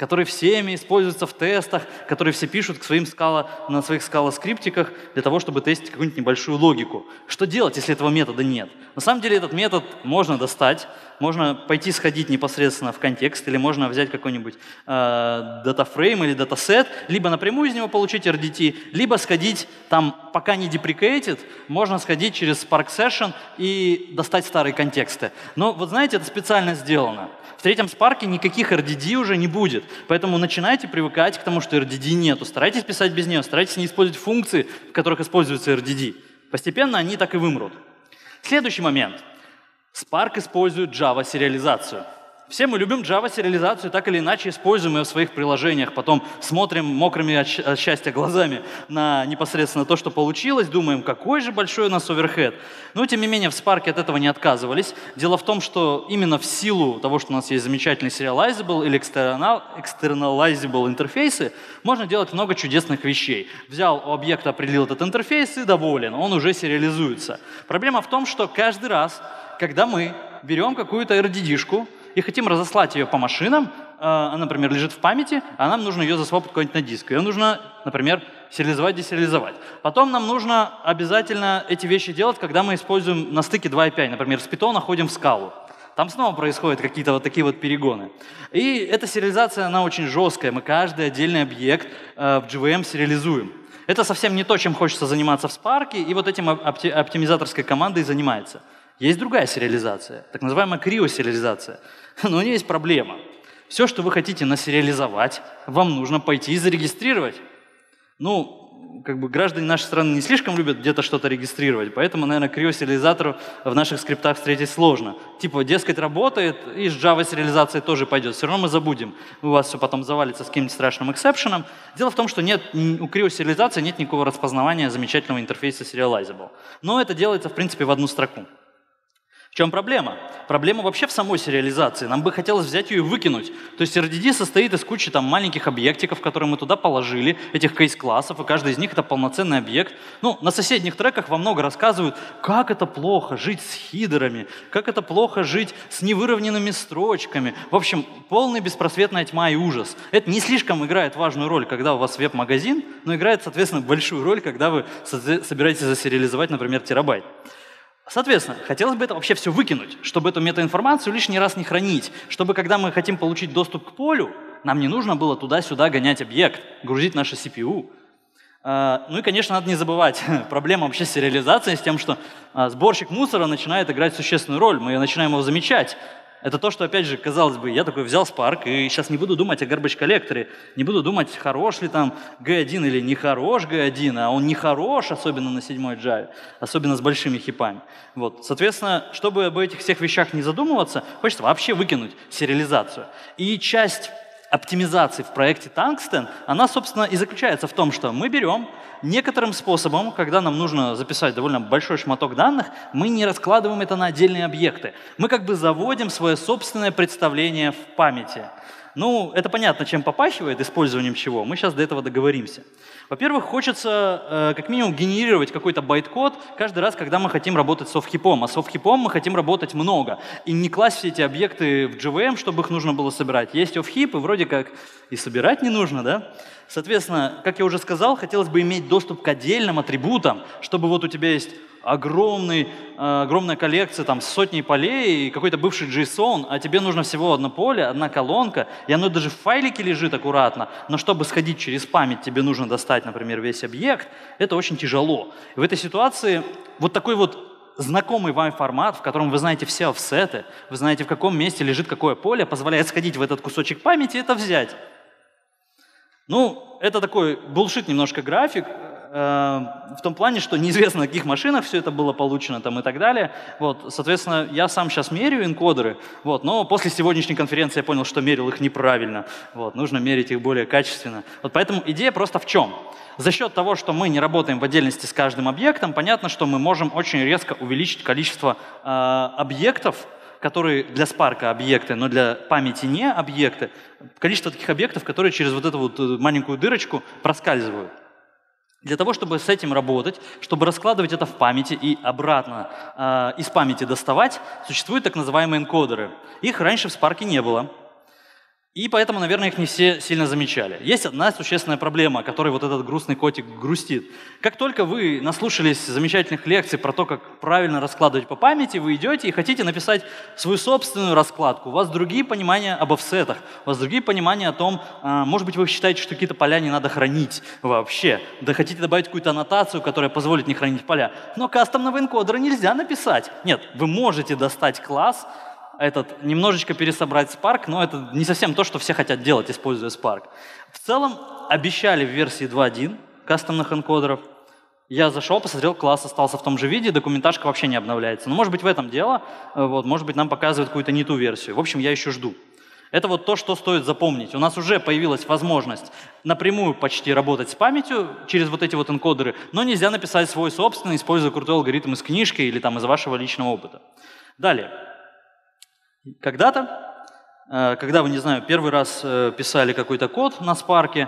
который всеми используется в тестах, который все пишут к своим на своих скала-скриптиках для того, чтобы тестить какую-нибудь небольшую логику. Что делать, если этого метода нет? На самом деле этот метод можно достать, можно пойти сходить непосредственно в контекст, или можно взять какой-нибудь датафрейм или датасет, либо напрямую из него получить RDT, либо сходить там, пока не deprecated, можно сходить через Spark Session и достать старые контексты. Но вот знаете, это специально сделано. В третьем Spark никаких RDD уже не будет, поэтому начинайте привыкать к тому, что RDD нету. Старайтесь писать без нее, старайтесь не использовать функции, в которых используется RDD. Постепенно они так и вымрут. Следующий момент. Spark использует Java-сериализацию. Все мы любим Java-сериализацию, так или иначе используем ее в своих приложениях, потом смотрим мокрыми от счастья глазами на непосредственно то, что получилось, думаем, какой же большой у нас оверхед. Но, тем не менее, в Spark от этого не отказывались. Дело в том, что именно в силу того, что у нас есть замечательный serializable или externalizable интерфейсы, можно делать много чудесных вещей. Взял у объекта, определил этот интерфейс и доволен, он уже сериализуется. Проблема в том, что каждый раз, когда мы берем какую-то RDD-шку, и хотим разослать ее по машинам, она, например, лежит в памяти, а нам нужно ее засвапать куда-нибудь на диск. Ее нужно, например, сериализовать, десериализовать. Потом нам нужно обязательно эти вещи делать, когда мы используем на стыке 2 API. Например, с Python ходим в скалу. Там снова происходят какие-то вот такие вот перегоны. И эта сериализация, она очень жесткая. Мы каждый отдельный объект в JVM сериализуем. Это совсем не то, чем хочется заниматься в Spark, и вот этим оптимизаторской командой занимается. Есть другая сериализация, так называемая криосериализация. Но у нее есть проблема. Все, что вы хотите насериализовать, вам нужно пойти и зарегистрировать. Ну, как бы граждане нашей страны не слишком любят где-то что-то регистрировать, поэтому, наверное, криосериализатору в наших скриптах встретить сложно. Типа, дескать, работает, и с Java сериализацией тоже пойдет. Все равно мы забудем. У вас все потом завалится с каким-нибудь страшным эксепшеном. Дело в том, что у криосериализации нет никакого распознавания замечательного интерфейса serializable. Но это делается, в принципе, в одну строку. В чем проблема? Проблема вообще в самой сериализации. Нам бы хотелось взять ее и выкинуть. То есть RDD состоит из кучи там маленьких объектиков, которые мы туда положили, этих кейс-классов, и каждый из них это полноценный объект. Ну, на соседних треках во много рассказывают, как это плохо жить с хидерами, как это плохо жить с невыровненными строчками. В общем, полная беспросветная тьма и ужас. Это не слишком играет важную роль, когда у вас веб-магазин, но играет, соответственно, большую роль, когда вы собираетесь засериализовать, например, терабайт. Соответственно, хотелось бы это вообще все выкинуть, чтобы эту метаинформацию лишний раз не хранить, чтобы, когда мы хотим получить доступ к полю, нам не нужно было туда-сюда гонять объект, грузить наше CPU. Ну и, конечно, надо не забывать, проблема вообще с сериализацией, с тем, что сборщик мусора начинает играть существенную роль, мы начинаем его замечать. Это то, что, опять же, казалось бы, я такой взял Spark и сейчас не буду думать о garbage коллекторе, не буду думать, хорош ли там G1 или не хорош G1, а он не хорош, особенно на 7-й Java, особенно с большими хипами. Вот. Соответственно, чтобы об этих всех вещах не задумываться, хочется вообще выкинуть сериализацию. И часть оптимизации в проекте Tungsten, она, собственно, и заключается в том, что мы берем некоторым способом, когда нам нужно записать довольно большой шматок данных, мы не раскладываем это на отдельные объекты. Мы как бы заводим свое собственное представление в памяти. Ну, это понятно, чем попахивает, использованием чего. Мы сейчас до этого договоримся. Во-первых, хочется как минимум генерировать какой-то байт-код каждый раз, когда мы хотим работать с софт-хипом. А с софт-хипом мы хотим работать много. И не класть все эти объекты в JVM, чтобы их нужно было собирать. Есть офф-хип, и вроде как и собирать не нужно, да? Соответственно, как я уже сказал, хотелось бы иметь доступ к отдельным атрибутам, чтобы вот у тебя есть огромная коллекция там, с сотней полей и какой-то бывший JSON, а тебе нужно всего одно поле, одна колонка, и оно даже в файлике лежит аккуратно, но чтобы сходить через память, тебе нужно достать, например, весь объект, это очень тяжело. И в этой ситуации вот такой вот знакомый вам формат, в котором вы знаете все офсеты, вы знаете, в каком месте лежит какое поле, позволяет сходить в этот кусочек памяти и это взять. Ну, это такой булшит немножко график, в том плане, что неизвестно, на каких машинах все это было получено там, и так далее. Вот, соответственно, я сам сейчас меряю энкодеры, вот, но после сегодняшней конференции я понял, что мерил их неправильно. Вот, нужно мерить их более качественно. Вот поэтому идея просто в чем? За счет того, что мы не работаем в отдельности с каждым объектом, понятно, что мы можем очень резко увеличить количество объектов, которые для Spark объекты, но для памяти не объекты, количество таких объектов, которые через вот эту вот маленькую дырочку проскальзывают. Для того, чтобы с этим работать, чтобы раскладывать это в памяти и обратно из памяти доставать, существуют так называемые энкодеры. Их раньше в Spark не было. И поэтому, наверное, их не все сильно замечали. Есть одна существенная проблема, о которой вот этот грустный котик грустит. Как только вы наслушались замечательных лекций про то, как правильно раскладывать по памяти, вы идете и хотите написать свою собственную раскладку. У вас другие понимания об офсетах, у вас другие понимания о том, может быть, вы считаете, что какие-то поля не надо хранить вообще. Да хотите добавить какую-то аннотацию, которая позволит не хранить поля. Но кастомного энкодера нельзя написать. Нет, вы можете достать класс, немножечко пересобрать Spark, но это не совсем то, что все хотят делать, используя Spark. В целом, обещали в версии 2.1 кастомных энкодеров. Я зашел, посмотрел, класс остался в том же виде, документашка вообще не обновляется. Но может быть в этом дело, может быть нам показывают какую-то не ту версию. В общем, я еще жду. Это вот то, что стоит запомнить. У нас уже появилась возможность напрямую почти работать с памятью через вот эти вот энкодеры, но нельзя написать свой собственный, используя крутой алгоритм из книжки или там из вашего личного опыта. Далее. Когда-то, когда вы, не знаю, первый раз писали какой-то код на Spark,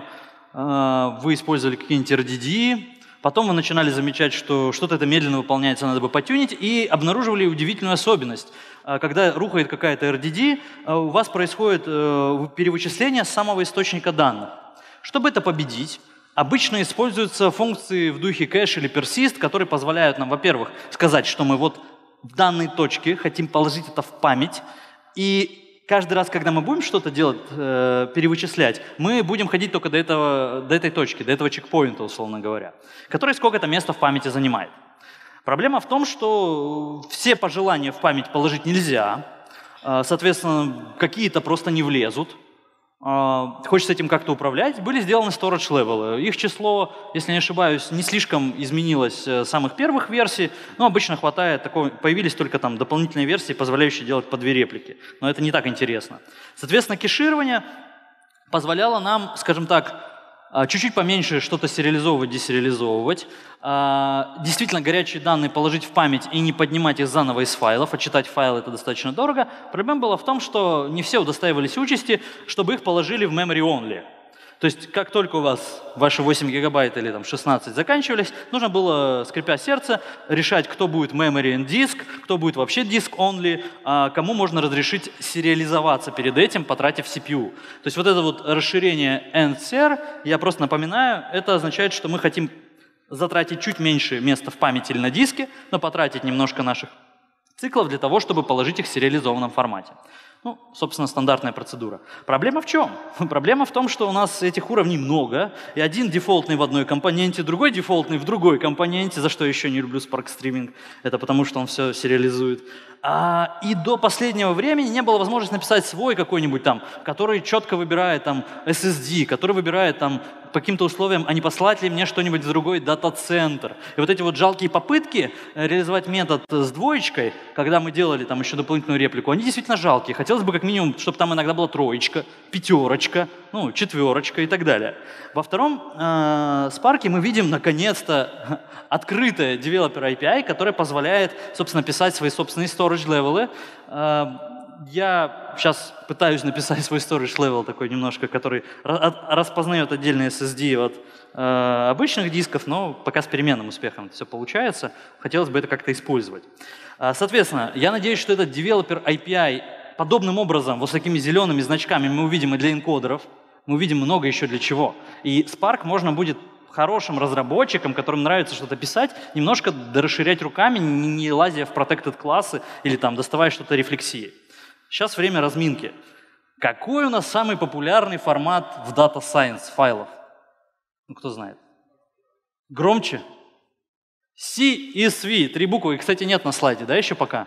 вы использовали какие-нибудь RDD, потом вы начинали замечать, что что-то это медленно выполняется, надо бы потюнить, и обнаруживали удивительную особенность. Когда рухает какая-то RDD, у вас происходит перевычисление с самого источника данных. Чтобы это победить, обычно используются функции в духе cache или persist, которые позволяют нам, во-первых, сказать, что мы вот в данной точке хотим положить это в память, и каждый раз, когда мы будем что-то делать, перевычислять, мы будем ходить только до этой точки, до этого чекпоинта, условно говоря, который сколько-то места в памяти занимает. Проблема в том, что все пожелания в память положить нельзя, соответственно, какие-то просто не влезут. Хочется этим как-то управлять, были сделаны storage level. Их число, если не ошибаюсь, не слишком изменилось с самых первых версий, но обычно хватает такого, появились только там дополнительные версии, позволяющие делать по 2 реплики. Но это не так интересно. Соответственно, кеширование позволяло нам, скажем так, чуть-чуть поменьше что-то сериализовывать, десериализовывать. Действительно, горячие данные положить в память и не поднимать их заново из файлов, а читать файлы это достаточно дорого. Проблема была в том, что не все удостаивались участи, чтобы их положили в memory only. То есть, как только у вас ваши 8 гигабайт или там, 16 заканчивались, нужно было, скрипя сердце, решать, кто будет memory and disk, кто будет вообще disk only, а кому можно разрешить сериализоваться перед этим, потратив CPU. То есть вот это вот расширение end-ser, я просто напоминаю, это означает, что мы хотим затратить чуть меньше места в памяти или на диске, но потратить немножко наших циклов для того, чтобы положить их в сериализованном формате. Ну, собственно, стандартная процедура. Проблема в чем? Проблема в том, что у нас этих уровней много, и один дефолтный в одной компоненте, другой дефолтный в другой компоненте, за что еще не люблю Spark Streaming, это потому что он все сериализует. И до последнего времени не было возможности написать свой какой-нибудь там, который четко выбирает там SSD, который выбирает там по каким-то условиям, а не послать ли мне что-нибудь в другой дата-центр. И вот эти вот жалкие попытки реализовать метод с двоечкой, когда мы делали там еще дополнительную реплику, они действительно жалкие. Хотелось бы как минимум, чтобы там иногда была 3, 5, 4 и так далее. Во втором Spark мы видим наконец-то открытое Developer API, которое позволяет, собственно, писать свои собственные storage level. Я сейчас пытаюсь написать свой storage level такой немножко, который распознает отдельные SSD от обычных дисков, но пока с переменным успехом это все получается. Хотелось бы это как-то использовать. Соответственно, я надеюсь, что этот Developer API подобным образом, вот с такими зелеными значками мы увидим и для энкодеров, мы увидим много еще для чего. И Spark можно будет хорошим разработчикам, которым нравится что-то писать, немножко расширять руками, не лазя в protected классы или там доставая что-то рефлексией. Сейчас время разминки. Какой у нас самый популярный формат в Data Science файлов? Ну, кто знает? Громче? CSV, 3 буквы. Их, кстати, нет на слайде, да, еще пока?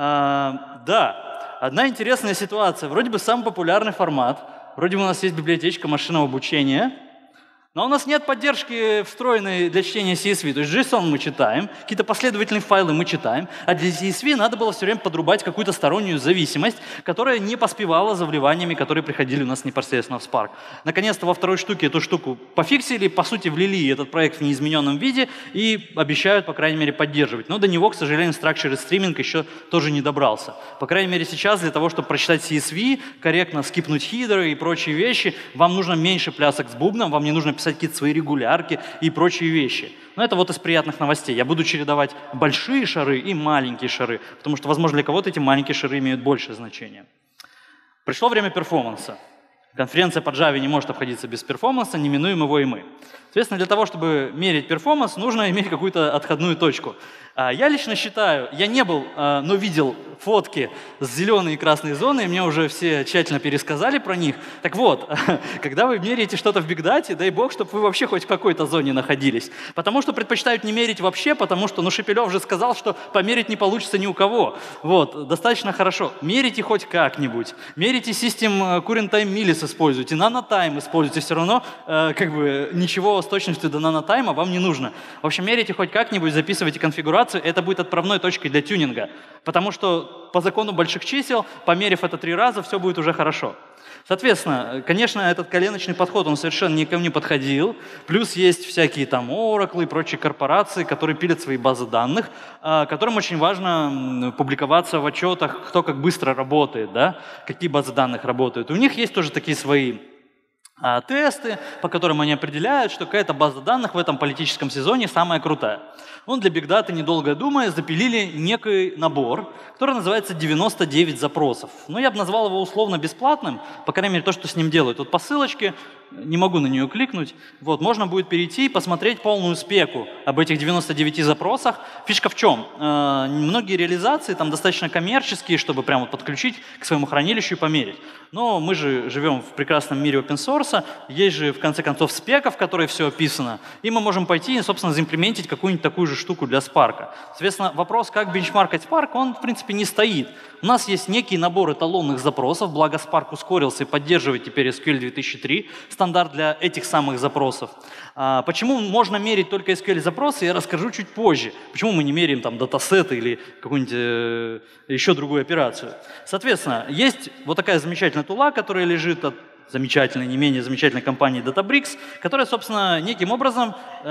Да, одна интересная ситуация. Вроде бы самый популярный формат. Вроде бы у нас есть библиотечка машинного обучения, но у нас нет поддержки встроенной для чтения CSV. То есть JSON мы читаем, какие-то последовательные файлы мы читаем, а для CSV надо было все время подрубать какую-то стороннюю зависимость, которая не поспевала за вливаниями, которые приходили у нас непосредственно в Spark. Наконец-то во второй штуке эту штуку пофиксили, по сути влили этот проект в неизмененном виде и обещают, по крайней мере, поддерживать. Но до него, к сожалению, Structured Streaming еще тоже не добрался. По крайней мере, сейчас для того, чтобы прочитать CSV, корректно скипнуть хидры и прочие вещи, вам нужно меньше плясок с бубном, вам не нужно писать какие-то свои регулярки и прочие вещи. Но это вот из приятных новостей. Я буду чередовать большие шары и маленькие шары, потому что, возможно, для кого-то эти маленькие шары имеют большее значение. Пришло время перформанса. Конференция по Java не может обходиться без перформанса, не минуем его и мы. Соответственно, для того, чтобы мерить перформанс, нужно иметь какую-то отходную точку. Я лично считаю, я не был, но видел фотки с зеленой и красной зоной, мне уже все тщательно пересказали про них. Так вот, когда вы меряете что-то в бигдате, дай бог, чтобы вы вообще хоть в какой-то зоне находились. Потому что предпочитают не мерить вообще, потому что, Шепелев же сказал, что померить не получится ни у кого. Вот, достаточно хорошо. Мерите хоть как-нибудь. Мерите System Current Time Millis используйте, NanoTime используйте, все равно ничего с точностью до NanoTime вам не нужно. В общем, мерите хоть как-нибудь, записывайте конфигурацию, это будет отправной точкой для тюнинга. Потому что по закону больших чисел, померив это 3 раза, все будет уже хорошо. Соответственно, конечно, этот коленочный подход, он совершенно никому не подходил. Плюс есть всякие там Oracle и прочие корпорации, которые пилят свои базы данных, которым очень важно публиковаться в отчетах, кто как быстро работает, да, какие базы данных работают. У них есть тоже такие свои тесты, по которым они определяют, что какая-то база данных в этом политическом сезоне самая крутая. Он для бигдаты, недолго думая, запилили некий набор, который называется 99 запросов. Но я бы назвал его условно бесплатным, по крайней мере, то, что с ним делают. Вот по ссылочке, не могу на нее кликнуть, вот, можно будет перейти и посмотреть полную спеку об этих 99 запросах. Фишка в чем? Многие реализации там достаточно коммерческие, чтобы прямо подключить к своему хранилищу и померить. Но мы же живем в прекрасном мире open-source, есть же, в конце концов, спека, в которой все описано, и мы можем пойти и, собственно, заимплементить какую-нибудь такую же штуку для Spark. Соответственно, вопрос, как бенчмаркать Spark, он, в принципе, не стоит. У нас есть некий набор эталонных запросов, благо Spark ускорился и поддерживает теперь SQL 2003, стандарт для этих самых запросов. Почему можно мерить только SQL-запросы, я расскажу чуть позже. Почему мы не меряем там датасеты или какую-нибудь еще другую операцию. Соответственно, есть вот такая замечательная тула, которая лежит от замечательной, не менее замечательной компании Databricks, которая, собственно, неким образом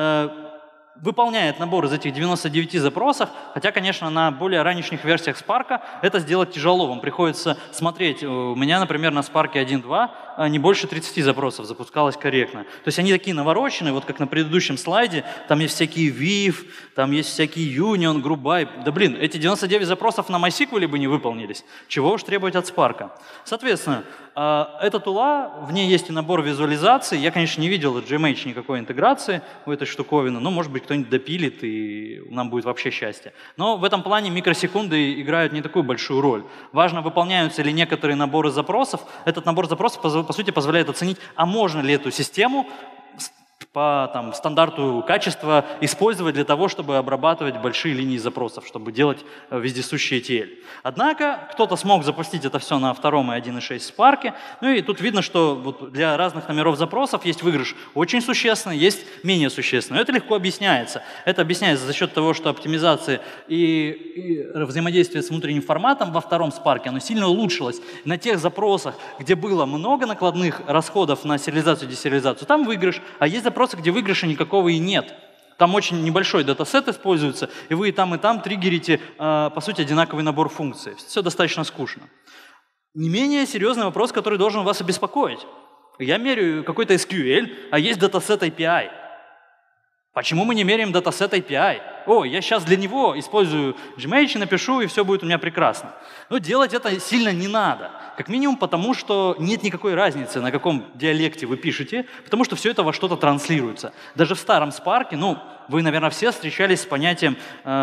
выполняет набор из этих 99 запросов, хотя, конечно, на более ранних версиях Spark это сделать тяжело. Вам приходится смотреть. У меня, например, на Spark 1.2 не больше 30 запросов запускалось корректно. То есть они такие навороченные, вот как на предыдущем слайде, там есть всякие VIF, там есть всякие Union, Group By. Да блин, эти 99 запросов на MySQL бы не выполнились. Чего уж требовать от Spark. Соответственно, эта тула, в ней есть и набор визуализаций. Я, конечно, не видел от GMH никакой интеграции у этой штуковины, но, может быть, кто-нибудь допилит, и нам будет вообще счастье. Но в этом плане микросекунды играют не такую большую роль. Важно, выполняются ли некоторые наборы запросов. Этот набор запросов, по сути, позволяет оценить, а можно ли эту систему по стандарту качества использовать для того, чтобы обрабатывать большие линии запросов, чтобы делать вездесущий ETL. Однако кто-то смог запустить это все на 2 и 1.6 Spark. Ну и тут видно, что вот для разных номеров запросов есть выигрыш очень существенный, есть менее существенный. Но это легко объясняется. Это объясняется за счет того, что оптимизация и взаимодействие с внутренним форматом во 2 Spark оно сильно улучшилось. На тех запросах, где было много накладных расходов на сериализацию и десериализацию, там выигрыш, а есть запросы, где выигрыша никакого и нет. Там очень небольшой датасет используется, и вы и там триггерите, по сути, одинаковый набор функций. Все достаточно скучно. Не менее серьезный вопрос, который должен вас обеспокоить. Я меряю какой-то SQL, а есть датасет API. Почему мы не меряем датасет API? О, я сейчас для него использую GMH, напишу, и все будет у меня прекрасно. Но делать это сильно не надо. Как минимум потому, что нет никакой разницы, на каком диалекте вы пишете, потому что все это во что-то транслируется. Даже в старом Spark, вы, наверное, все встречались с понятием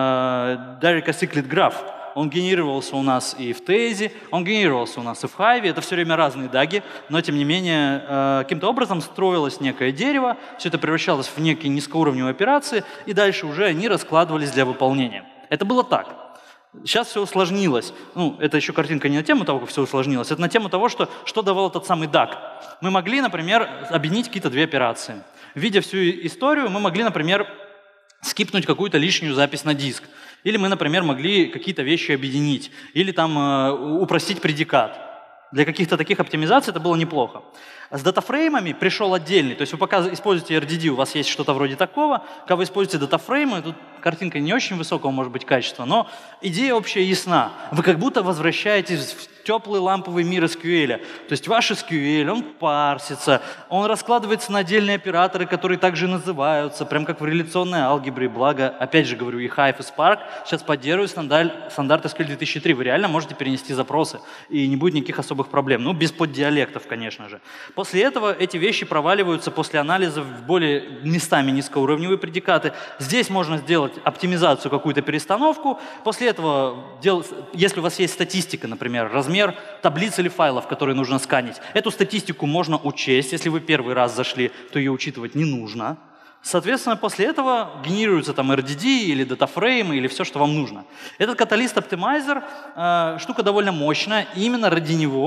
Direct Acyclic Graph. Он генерировался у нас и в Тейзе, он генерировался у нас и в Hive. Это все время разные даги, но тем не менее каким-то образом строилось некое дерево, все это превращалось в некие низкоуровневые операции, и дальше уже они раскладывались для выполнения. Это было так. Сейчас все усложнилось. Это еще картинка не на тему того, как все усложнилось, это на тему того, что давал этот самый DAG. Мы могли, например, объединить какие-то 2 операции. Видя всю историю, мы могли, например, скипнуть какую-то лишнюю запись на диск. Или мы, например, могли какие-то вещи объединить. Или упростить предикат. Для каких-то таких оптимизаций это было неплохо. С датафреймами пришел отдельный. То есть вы пока используете RDD, у вас есть что-то вроде такого. Когда вы используете датафреймы, тут картинка не очень высокого, может быть, качества, но идея общая ясна. Вы как будто возвращаетесь теплый ламповый мир SQL. То есть ваш SQL, он парсится, он раскладывается на отдельные операторы, которые также называются, прям как в реляционной алгебре. Благо, опять же говорю, и Hive, и Spark сейчас поддерживают стандарт SQL 2003. Вы реально можете перенести запросы, и не будет никаких особых проблем. Ну, без поддиалектов, конечно же. После этого эти вещи проваливаются после анализа в более местами низкоуровневые предикаты. Здесь можно сделать оптимизацию, какую-то перестановку. После этого, если у вас есть статистика, например, размер таблиц или файлов, которые нужно сканить, эту статистику можно учесть. Если вы первый раз зашли, то ее учитывать не нужно. Соответственно, после этого генерируется там RDD или датафрейм или все, что вам нужно. Этот Catalyst Optimizer штука довольно мощная, и именно ради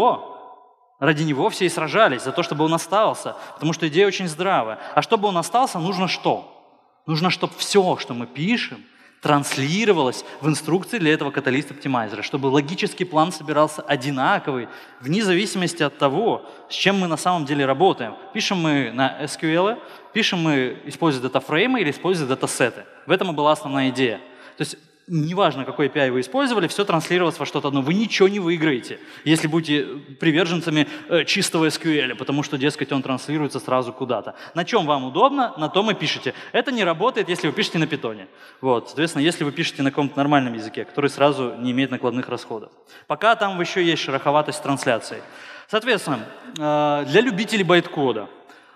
него все и сражались, за то, чтобы он остался, потому что идея очень здравая. А чтобы он остался, нужно что? Нужно, чтобы все, что мы пишем, транслировалось в инструкции для этого Catalyst Optimizer, чтобы логический план собирался одинаковый, вне зависимости от того, с чем мы на самом деле работаем. Пишем мы на SQL, пишем мы, используя датафреймы или используя датасеты. В этом и была основная идея. То есть неважно, какой API вы использовали, все транслировалось во что-то одно. Вы ничего не выиграете, если будете приверженцами чистого SQL, потому что, дескать, он транслируется сразу куда-то. На чем вам удобно, на том и пишите. Это не работает, если вы пишете на питоне. Вот. Соответственно, если вы пишете на каком-то нормальном языке, который сразу не имеет накладных расходов. Пока там еще есть шероховатость трансляции. Соответственно, для любителей байткода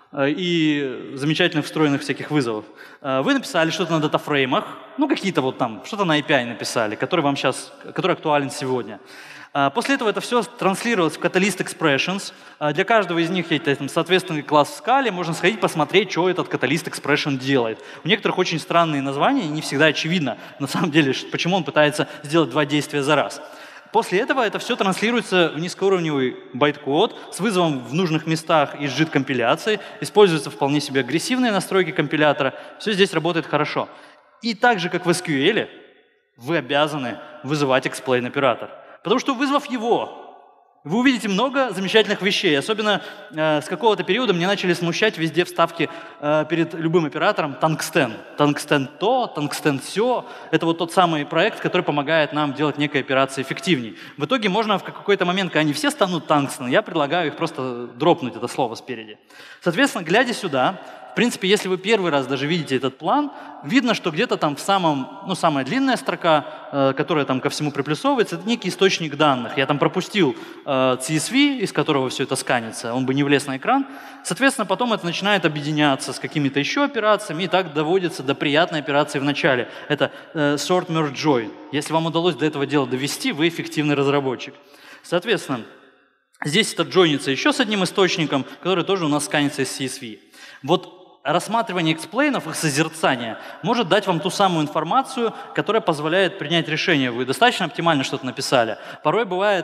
и замечательных встроенных всяких вызовов. Вы написали что-то на датафреймах, ну какие-то вот там, что-то на API написали, который актуален сегодня. После этого это все транслировалось в Catalyst Expressions. Для каждого из них есть там, соответственный класс в скале, можно сходить посмотреть, что этот Catalyst Expression делает. У некоторых очень странные названия, и не всегда очевидно, на самом деле, почему он пытается сделать 2 действия за раз. После этого это все транслируется в низкоуровневый байткод с вызовом в нужных местах из JIT-компиляции. Используются вполне себе агрессивные настройки компилятора. Все здесь работает хорошо. И так же, как в SQL, вы обязаны вызывать explain оператор. Потому что, вызвав его, вы увидите много замечательных вещей. Особенно с какого-то периода мне начали смущать везде вставки перед любым оператором тангстен. Тангстен то, тангстен сё. Это вот тот самый проект, который помогает нам делать некие операции эффективнее. В итоге можно в какой-то момент, когда они все станут тангстен, я предлагаю их просто дропнуть, это слово спереди. Соответственно, глядя сюда, в принципе, если вы первый раз даже видите этот план, видно, что где-то там самая длинная строка, которая там ко всему приплюсовывается, это некий источник данных. Я там пропустил CSV, из которого все это сканится, он бы не влез на экран. Соответственно, потом это начинает объединяться с какими-то еще операциями, и так доводится до приятной операции в начале. Это sort, merge, join. Если вам удалось до этого дела довести, вы эффективный разработчик. Соответственно, здесь это джойнится еще с одним источником, который тоже у нас сканится из CSV. Вот рассматривание эксплейнов, их созерцание, может дать вам ту самую информацию, которая позволяет принять решение. Вы достаточно оптимально что-то написали. Порой бывает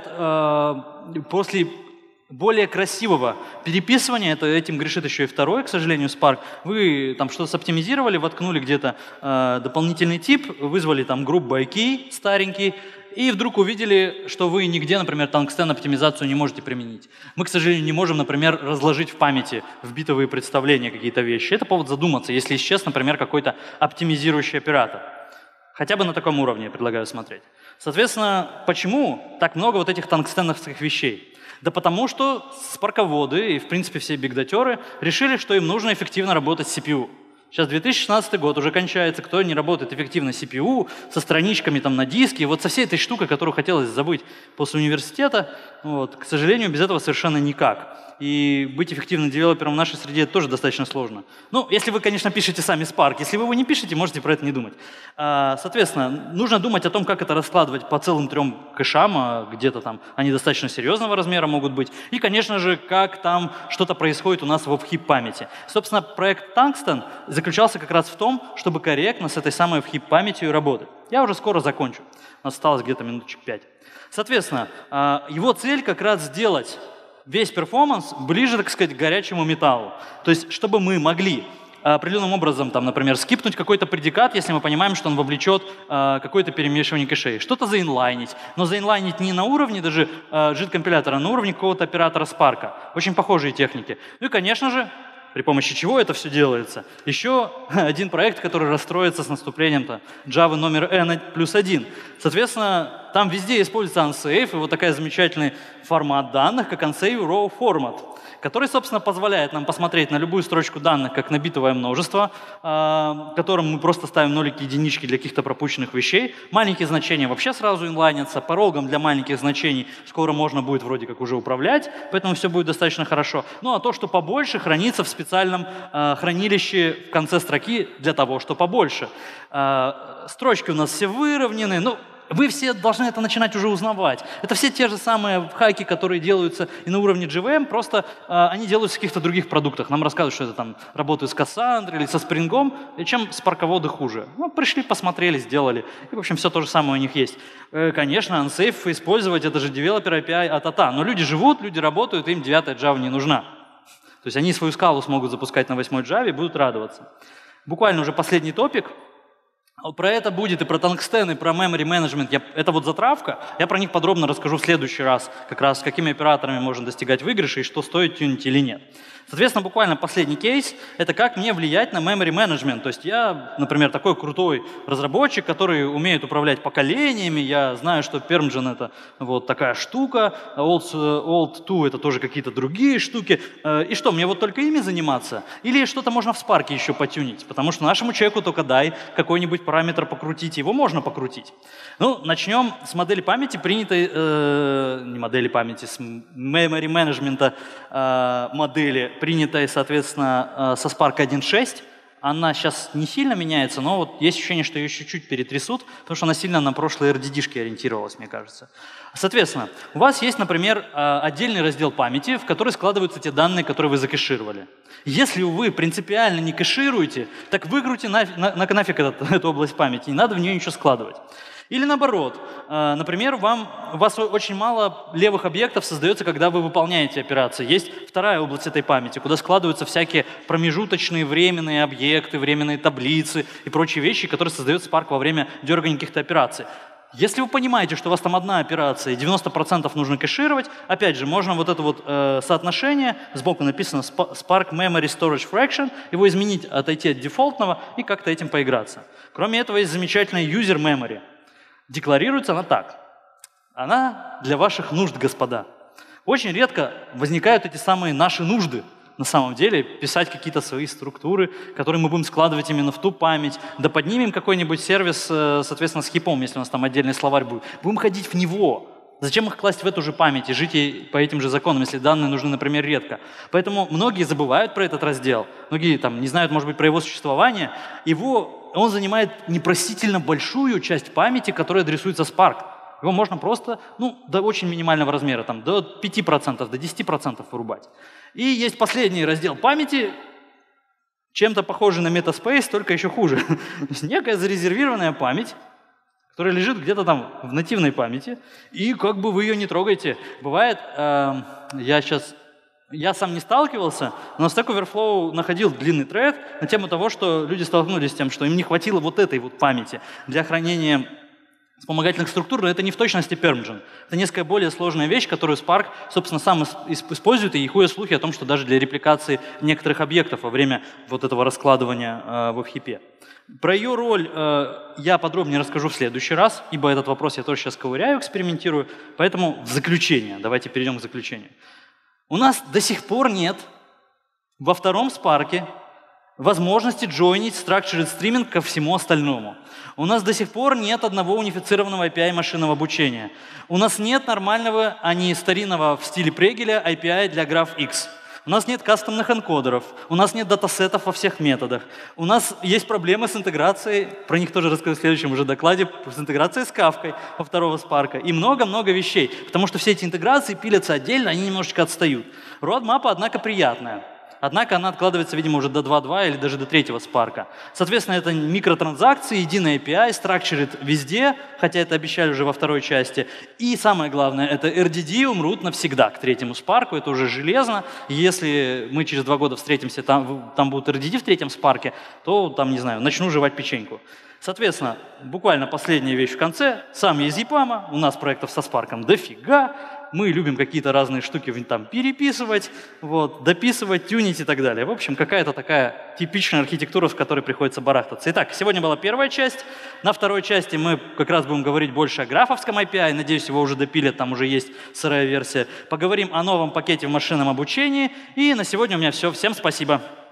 после более красивого переписывания, этим грешит еще и второй, к сожалению, Spark, вы там что-то соптимизировали, воткнули где-то дополнительный тип, вызвали там group by key старенький, и вдруг увидели, что вы нигде, например, тангстен-оптимизацию не можете применить. Мы, к сожалению, не можем, например, разложить в памяти в битовые представления какие-то вещи. Это повод задуматься, если исчез, например, какой-то оптимизирующий оператор. Хотя бы на таком уровне я предлагаю смотреть. Соответственно, почему так много вот этих тангстеновских вещей? Да потому что спарководы и, в принципе, все бигдатеры решили, что им нужно эффективно работать с CPU. Сейчас 2016 год уже кончается, кто не работает эффективно с CPU, со страничками там на диске, вот со всей этой штукой, которую хотелось забыть после университета, вот, к сожалению, без этого совершенно никак. И быть эффективным девелопером в нашей среде тоже достаточно сложно. Ну, если вы, конечно, пишете сами Spark. Если вы его не пишете, можете про это не думать. Соответственно, нужно думать о том, как это раскладывать по целым 3 кэшам, где-то там они достаточно серьезного размера могут быть. И, конечно же, как там что-то происходит у нас в обхип памяти. Собственно, проект Tungsten заключался как раз в том, чтобы корректно с этой самой обхип памятью работать. Я уже скоро закончу. У нас осталось где-то минуточек 5. Соответственно, его цель как раз сделать весь перформанс ближе, так сказать, к горячему металлу. То есть, чтобы мы могли определенным образом, там, например, скипнуть какой-то предикат, если мы понимаем, что он вовлечет какое-то перемешивание кэшей. Что-то заинлайнить. Но заинлайнить не на уровне даже JIT-компилятора, а на уровне какого-то оператора Spark. Очень похожие техники. Ну и, конечно же, при помощи чего это все делается? Еще один проект, который расстроится с наступлением Java номер N+1. Соответственно, там везде используется unsafe, и вот такой замечательный формат данных, как unsafe raw format, который, собственно, позволяет нам посмотреть на любую строчку данных, как на битовое множество, которым мы просто ставим нолики, единички для каких-то пропущенных вещей. Маленькие значения вообще сразу инлайнятся, порогом для маленьких значений скоро можно будет вроде как уже управлять, поэтому все будет достаточно хорошо. Ну а то, что побольше, хранится в специальном хранилище в конце строки для того, что побольше. Строчки у нас все выровнены, ну, вы все должны это начинать уже узнавать. Это все те же самые хаки, которые делаются и на уровне JVM, просто они делаются в каких-то других продуктах. Нам рассказывают, что это там работают с Cassandra или со Spring, и чем спарководы хуже. Ну, пришли, посмотрели, сделали. И, в общем, все то же самое у них есть. Конечно, unsafe использовать, это же developer API от-а-та. Но люди живут, люди работают, им 9-я Java не нужна. То есть они свою скалу смогут запускать на 8-й Java и будут радоваться. Буквально уже последний топик. Про это будет и про тангстен, и про memory management. Это вот затравка. Я про них подробно расскажу в следующий раз, как раз с какими операторами можно достигать выигрыша и что стоит тюнить или нет. Соответственно, буквально последний кейс – это как мне влиять на memory management. То есть я, например, такой крутой разработчик, который умеет управлять поколениями. Я знаю, что Permgen – это вот такая штука, Old2 – это тоже какие-то другие штуки. И что, мне вот только ими заниматься? Или что-то можно в Spark еще потюнить? Потому что нашему человеку только дай какой-нибудь параметр покрутить, его можно покрутить. Ну, начнем с модели памяти, принятой, не модели памяти, с memory management модели, принятой, соответственно, со Spark 1.6. Она сейчас не сильно меняется, но вот есть ощущение, что ее чуть-чуть перетрясут, потому что она сильно на прошлые RDD-шки ориентировалась, мне кажется. Соответственно, у вас есть, например, отдельный раздел памяти, в который складываются те данные, которые вы закэшировали. Если вы принципиально не кэшируете, так выкрути нафиг эту область памяти, не надо в нее ничего складывать. Или наоборот, например, у вас очень мало левых объектов создается, когда вы выполняете операции. Есть вторая область этой памяти, куда складываются всякие промежуточные временные объекты, временные таблицы и прочие вещи, которые создает Spark во время дергания каких-то операций. Если вы понимаете, что у вас там одна операция и 90% нужно кэшировать, опять же, можно вот это вот соотношение, сбоку написано Spark Memory Storage Fraction, его изменить, отойти от дефолтного и как-то этим поиграться. Кроме этого, есть замечательная user memory. Декларируется она так. Она для ваших нужд, господа. Очень редко возникают эти самые наши нужды. На самом деле, писать какие-то свои структуры, которые мы будем складывать именно в ту память. Да поднимем какой-нибудь сервис, соответственно, с хипом, если у нас там отдельный словарь будет. Будем ходить в него. Зачем их класть в эту же память и жить по этим же законам, если данные нужны, например, редко? Поэтому многие забывают про этот раздел. Многие там не знают, может быть, про его существование. Он занимает непростительно большую часть памяти, которая адресуется Spark. Его можно просто, до очень минимального размера, там, до 5%, до 10% вырубать. И есть последний раздел памяти, чем-то похожий на Metaspace, только еще хуже. То есть некая зарезервированная память, которая лежит где-то там в нативной памяти, и как бы вы ее не трогаете. Бывает, я сам не сталкивался, но Stack Overflow находил длинный тред на тему того, что люди столкнулись с тем, что им не хватило вот этой вот памяти для хранения вспомогательных структур, но это не в точности Permgen. Это несколько более сложная вещь, которую Spark, собственно, сам использует, и ходят слухи о том, что даже для репликации некоторых объектов во время вот этого раскладывания в хипе. Про ее роль я подробнее расскажу в следующий раз, ибо этот вопрос я тоже сейчас ковыряю, экспериментирую. Поэтому в заключение, давайте перейдем к заключению. У нас до сих пор нет во втором Spark возможности джойнить structured streaming ко всему остальному. У нас до сих пор нет одного унифицированного API машинного обучения. У нас нет нормального, а не старинного в стиле Прегеля API для GraphX. У нас нет кастомных энкодеров, у нас нет датасетов во всех методах. У нас есть проблемы с интеграцией, про них тоже расскажу в следующем уже докладе, с интеграцией с Kafka во второго Spark. И много-много вещей, потому что все эти интеграции пилятся отдельно, они немножечко отстают. Roadmap, однако, приятная. Однако она откладывается, видимо, уже до 2.2 или даже до третьего Spark. Соответственно, это микротранзакции, единый API, structured везде, хотя это обещали уже во второй части. И самое главное, это RDD умрут навсегда к третьему Spark, это уже железно. Если мы через 2 года встретимся, там будут RDD в третьем Spark, то, там, не знаю, начну жевать печеньку. Соответственно, буквально последняя вещь в конце. Сам я из EPAM, у нас проектов со Spark дофига. Мы любим какие-то разные штуки там переписывать, вот, дописывать, тюнить и так далее. В общем, какая-то такая типичная архитектура, в которой приходится барахтаться. Итак, сегодня была первая часть. На второй части мы как раз будем говорить больше о графовском API. Надеюсь, его уже допилят, там уже есть сырая версия. Поговорим о новом пакете в машинном обучении. И на сегодня у меня все. Всем спасибо.